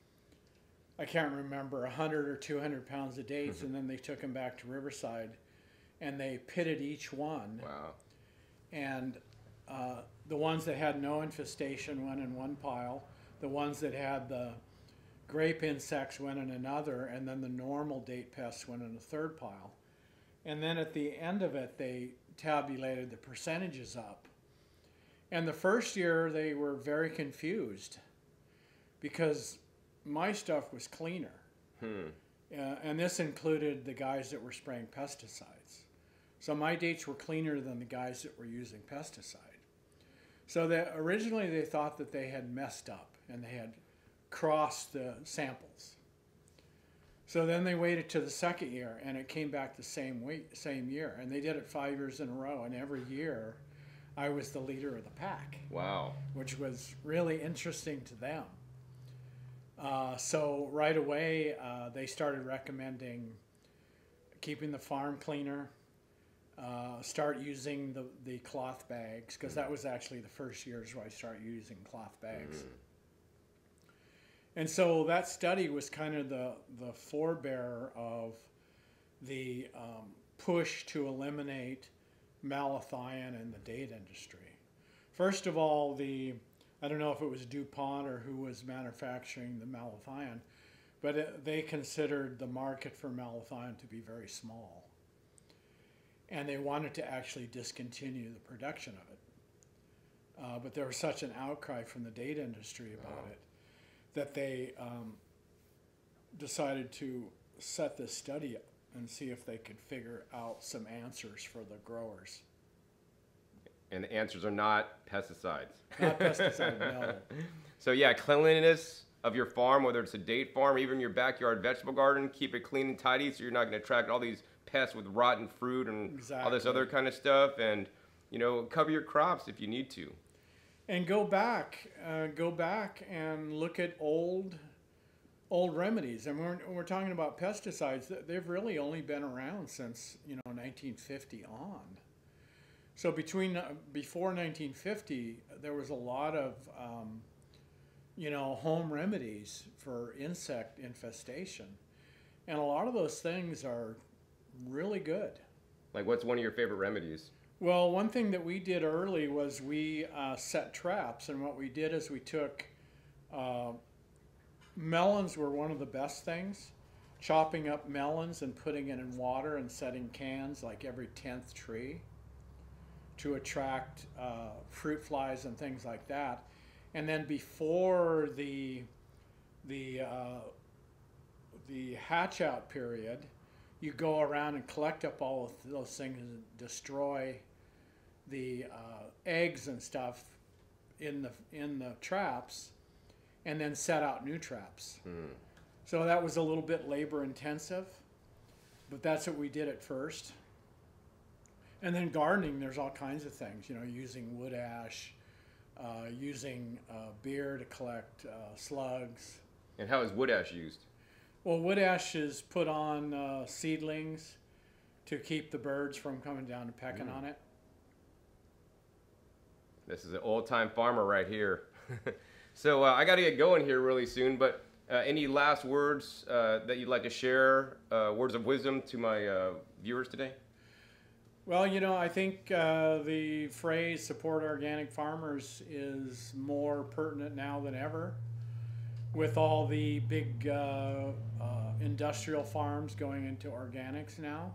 I can't remember, a hundred or two hundred pounds of dates, mm-hmm. and then they took them back to Riverside, and they pitted each one. Wow. And uh, the ones that had no infestation went in one pile. The ones that had the grape insects went in another, and then the normal date pests went in a third pile. And then at the end of it, they tabulated the percentages up. And the first year, they were very confused because my stuff was cleaner. Hmm. Uh, and this included the guys that were spraying pesticides. So my dates were cleaner than the guys that were using pesticide. So that originally they thought that they had messed up and they had crossed the samples. So then they waited to the second year and it came back the same week, same year. And they did it five years in a row, and every year I was the leader of the pack. Wow. Which was really interesting to them. Uh, so right away uh, they started recommending keeping the farm cleaner, Uh, start using the, the cloth bags, because that was actually the first years where I started using cloth bags. Mm. And so that study was kind of the, the forebearer of the um, push to eliminate malathion in the date industry. First of all, the, I don't know if it was DuPont or who was manufacturing the malathion, but it, they considered the market for malathion to be very small. And they wanted to actually discontinue the production of it. Uh, but there was such an outcry from the date industry about oh. it that they um, decided to set this study up and see if they could figure out some answers for the growers. And the answers are not pesticides. Not pesticides, no. So yeah, cleanliness of your farm, whether it's a date farm, even your backyard vegetable garden, keep it clean and tidy so you're not going to attract all these pests with rotten fruit and exactly. all this other kind of stuff. And, you know, cover your crops if you need to. And go back, uh, go back and look at old old remedies. And we're, we're talking about pesticides. They've really only been around since, you know, nineteen fifty on. So between before nineteen fifty, there was a lot of, um, you know, home remedies for insect infestation. And a lot of those things are really good. Like, what's one of your favorite remedies? Well, one thing that we did early was we uh, set traps. And what we did is we took, uh, melons were one of the best things. Chopping up melons and putting it in water and setting cans like every tenth tree to attract uh, fruit flies and things like that. And then before the the uh, the hatch out period, you go around and collect up all of those things and destroy the uh, eggs and stuff in the in the traps, and then set out new traps. Hmm. So that was a little bit labor intensive, but that's what we did at first. And then gardening, there's all kinds of things, you know, using wood ash, uh, using uh, beer to collect uh, slugs. And how is wood ash used? Well, wood ash is put on uh, seedlings to keep the birds from coming down and pecking mm. on it. This is an old-time farmer right here. So uh, I got to get going here really soon, but uh, any last words uh, that you'd like to share, uh, words of wisdom to my uh, viewers today? Well, you know, I think uh, the phrase support organic farmers is more pertinent now than ever with all the big uh, uh, industrial farms going into organics now.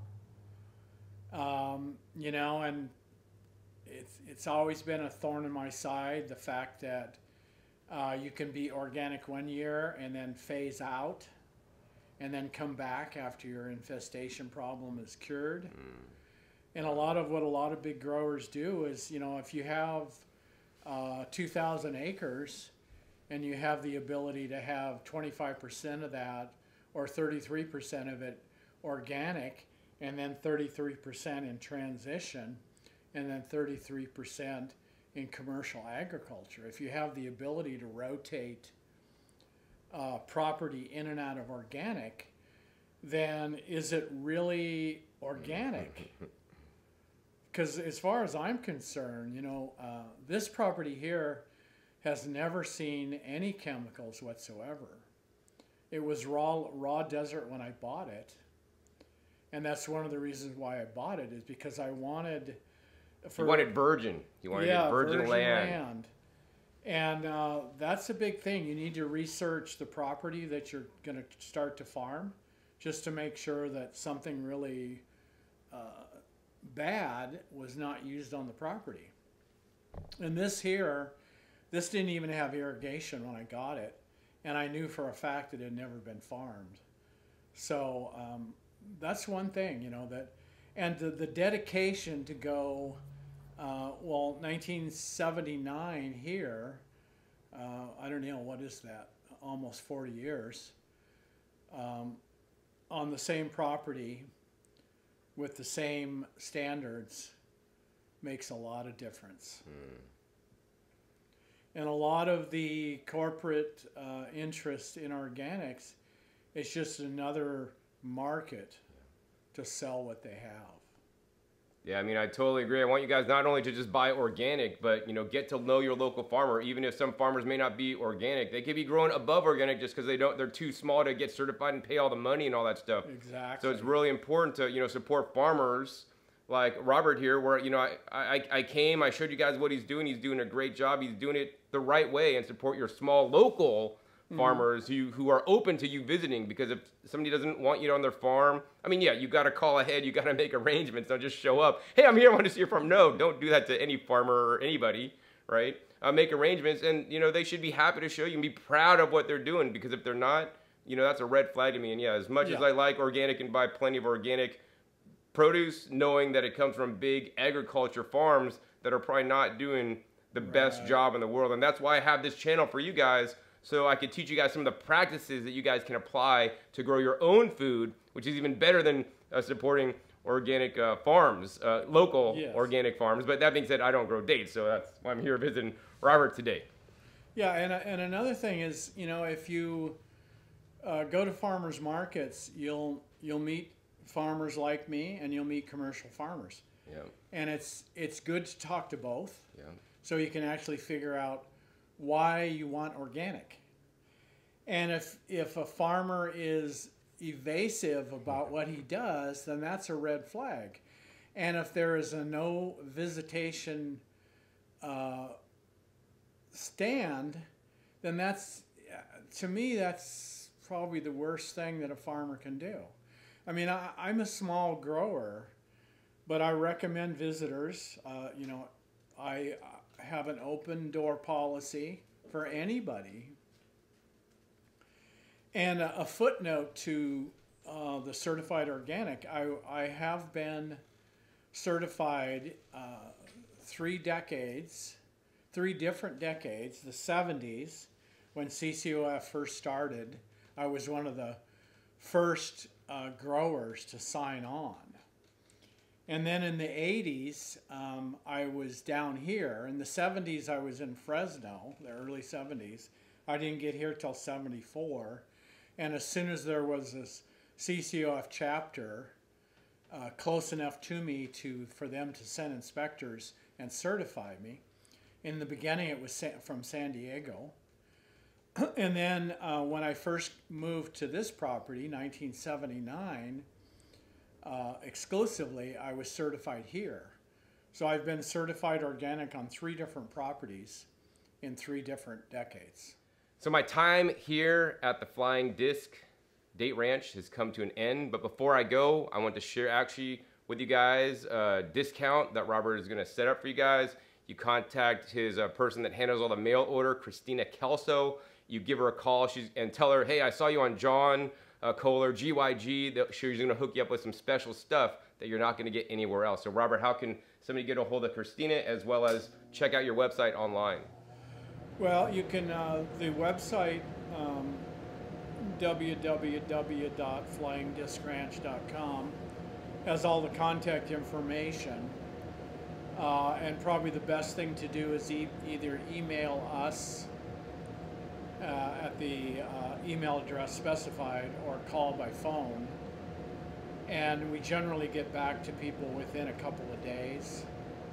Um, you know, and it's, it's always been a thorn in my side, the fact that uh, you can be organic one year and then phase out and then come back after your infestation problem is cured. Mm. And a lot of what a lot of big growers do is, you know, if you have uh, two thousand acres and you have the ability to have twenty-five percent of that or thirty-three percent of it organic and then thirty-three percent in transition and then thirty-three percent in commercial agriculture, if you have the ability to rotate uh, property in and out of organic, then is it really organic? Because as far as I'm concerned, you know, uh, this property here has never seen any chemicals whatsoever. It was raw, raw desert when I bought it. And that's one of the reasons why I bought it, is because I wanted... For, you wanted virgin. You wanted yeah, virgin, virgin land. land. And uh, that's a big thing. You need to research the property that you're going to start to farm just to make sure that something really... Uh, bad was not used on the property. And this here, this didn't even have irrigation when I got it, and I knew for a fact it had never been farmed. So um, that's one thing, you know, that, and the, the dedication to go, uh, well, nineteen seventy-nine here, uh, I don't know, what is that, almost forty years, um, on the same property, with the same standards, makes a lot of difference. Mm. And a lot of the corporate uh, interest in organics is just another market to sell what they have. Yeah, I mean, I totally agree. I want you guys not only to just buy organic, but, you know, get to know your local farmer. Even if some farmers may not be organic, they could be growing above organic just because they don't, they're too small to get certified and pay all the money and all that stuff. Exactly. So it's really important to, you know, support farmers like Robert here, where, you know, I, I, I came, I showed you guys what he's doing. He's doing a great job. He's doing it the right way, and support your small local farmers mm-hmm. who, who are open to you visiting, because if somebody doesn't want you on their farm, I mean, yeah, you got to call ahead, you got to make arrangements, don't just show up, hey, I'm here, I want to see your farm. No, don't do that to any farmer or anybody, right? Uh, make arrangements, and, you know, they should be happy to show you and be proud of what they're doing, because if they're not, you know, that's a red flag to me. And yeah, as much yeah. as I like organic and buy plenty of organic produce, knowing that it comes from big agriculture farms that are probably not doing the right. best job in the world, and that's why I have this channel for you guys, so I could teach you guys some of the practices that you guys can apply to grow your own food, which is even better than uh, supporting organic uh, farms, uh, local yes. organic farms. But that being said, I don't grow dates, so that's why I'm here visiting Robert today. Yeah, and, and another thing is, you know, if you uh, go to farmers markets, you'll you'll meet farmers like me, and you'll meet commercial farmers. Yeah. And it's it's good to talk to both. Yeah. So you can actually figure out why you want organic. And if if a farmer is evasive about what he does, then that's a red flag. And if there is a no visitation uh, stand, then that's, to me, that's probably the worst thing that a farmer can do. I mean, I, I'm a small grower, but I recommend visitors. Uh, you know, I have an open door policy for anybody. And a, a footnote to uh, the certified organic, I, I have been certified uh, three decades, three different decades, the seventies, when C C O F first started. I was one of the first uh, growers to sign on. And then in the eighties, um, I was down here. In the seventies, I was in Fresno, the early seventies. I didn't get here till seventy-four. And as soon as there was this C C O F chapter uh, close enough to me to for them to send inspectors and certify me, in the beginning it was from San Diego. And then uh, when I first moved to this property, nineteen seventy-nine, uh, exclusively, I was certified here. So I've been certified organic on three different properties in three different decades. So my time here at the Flying Disc Date Ranch has come to an end, but before I go, I want to share actually with you guys a discount that Robert is gonna set up for you guys. You contact his uh, person that handles all the mail order, Christina Kelso. You give her a call she's, and tell her, hey, I saw you on John uh, Kohler, G Y G. She's gonna hook you up with some special stuff that you're not gonna get anywhere else. So Robert, how can somebody get a hold of Christina as well as check out your website online? Well, you can, uh, the website, um, w w w dot flying disc ranch dot com, has all the contact information. Uh, and probably the best thing to do is e either email us uh, at the uh, email address specified or call by phone. And we generally get back to people within a couple of days.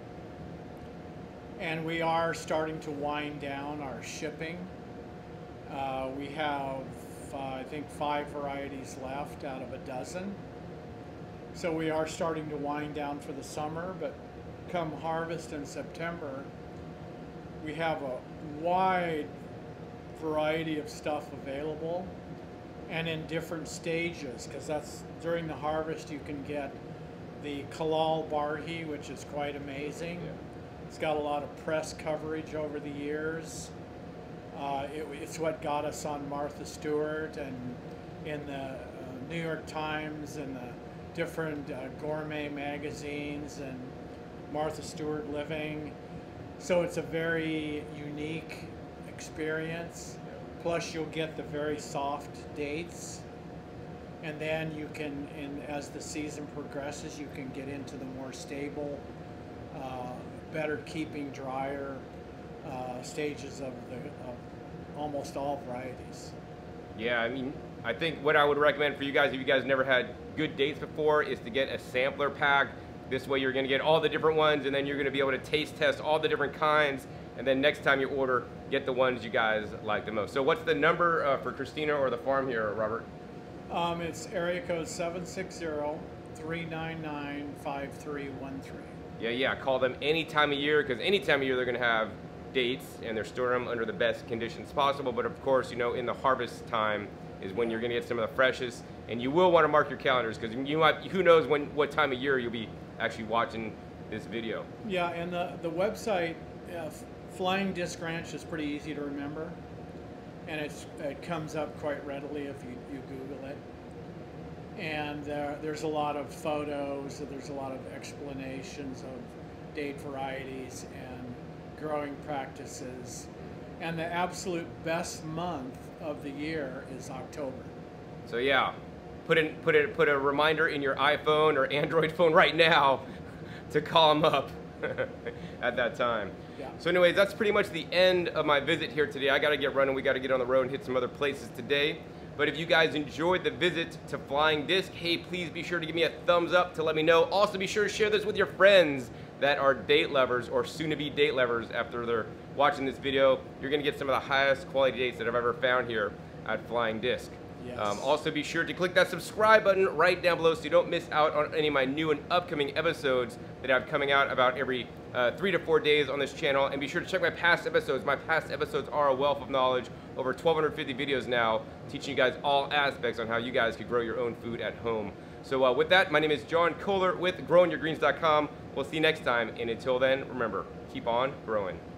And we are starting to wind down our shipping. Uh, we have, uh, I think, five varieties left out of a dozen. So we are starting to wind down for the summer, but come harvest in September, we have a wide variety of stuff available and in different stages, because that's during the harvest you can get the Kalal Barhi, which is quite amazing. Yeah. It's got a lot of press coverage over the years. Uh, it, it's what got us on Martha Stewart and in the uh, New York Times and the different uh, gourmet magazines and Martha Stewart Living. So it's a very unique experience. Plus you'll get the very soft dates. And then you can, in, as the season progresses, you can get into the more stable, uh, better keeping, drier uh, stages of, the, of almost all varieties. Yeah, I mean, I think what I would recommend for you guys, if you guys never had good dates before, is to get a sampler pack. This way you're gonna get all the different ones, and then you're gonna be able to taste test all the different kinds, and then next time you order, get the ones you guys like the most. So what's the number uh, for Christina or the farm here, Robert? Um, it's area code seven six zero, three nine nine, five three one three. Yeah, yeah, call them any time of year, because any time of year they're gonna have dates, and they're storing them under the best conditions possible. But of course, you know, in the harvest time is when you're gonna get some of the freshest, and you will wanna mark your calendars, because you might, who knows when, what time of year you'll be actually watching this video. Yeah, and the, the website, uh, Flying Disc Ranch, is pretty easy to remember, and it's, it comes up quite readily if you, you Google it. And uh, there's a lot of photos, there's a lot of explanations of date varieties and growing practices. And the absolute best month of the year is October. So yeah, put in, put it, put a reminder in your iPhone or Android phone right now to call them up at that time. Yeah. So anyways, that's pretty much the end of my visit here today. I gotta get running, we gotta get on the road and hit some other places today. But if you guys enjoyed the visit to Flying Disc, hey, please be sure to give me a thumbs up to let me know. Also be sure to share this with your friends that are date lovers or soon-to-be date lovers after they're watching this video. You're gonna get some of the highest quality dates that I've ever found here at Flying Disc. Yes. Um, also be sure to click that subscribe button right down below so you don't miss out on any of my new and upcoming episodes that I have coming out about every uh, three to four days on this channel. And be sure to check my past episodes. My past episodes are a wealth of knowledge. Over twelve fifty videos now, teaching you guys all aspects on how you guys could grow your own food at home. So uh, with that, my name is John Kohler with growing your greens dot com. We'll see you next time, and until then, remember, keep on growing.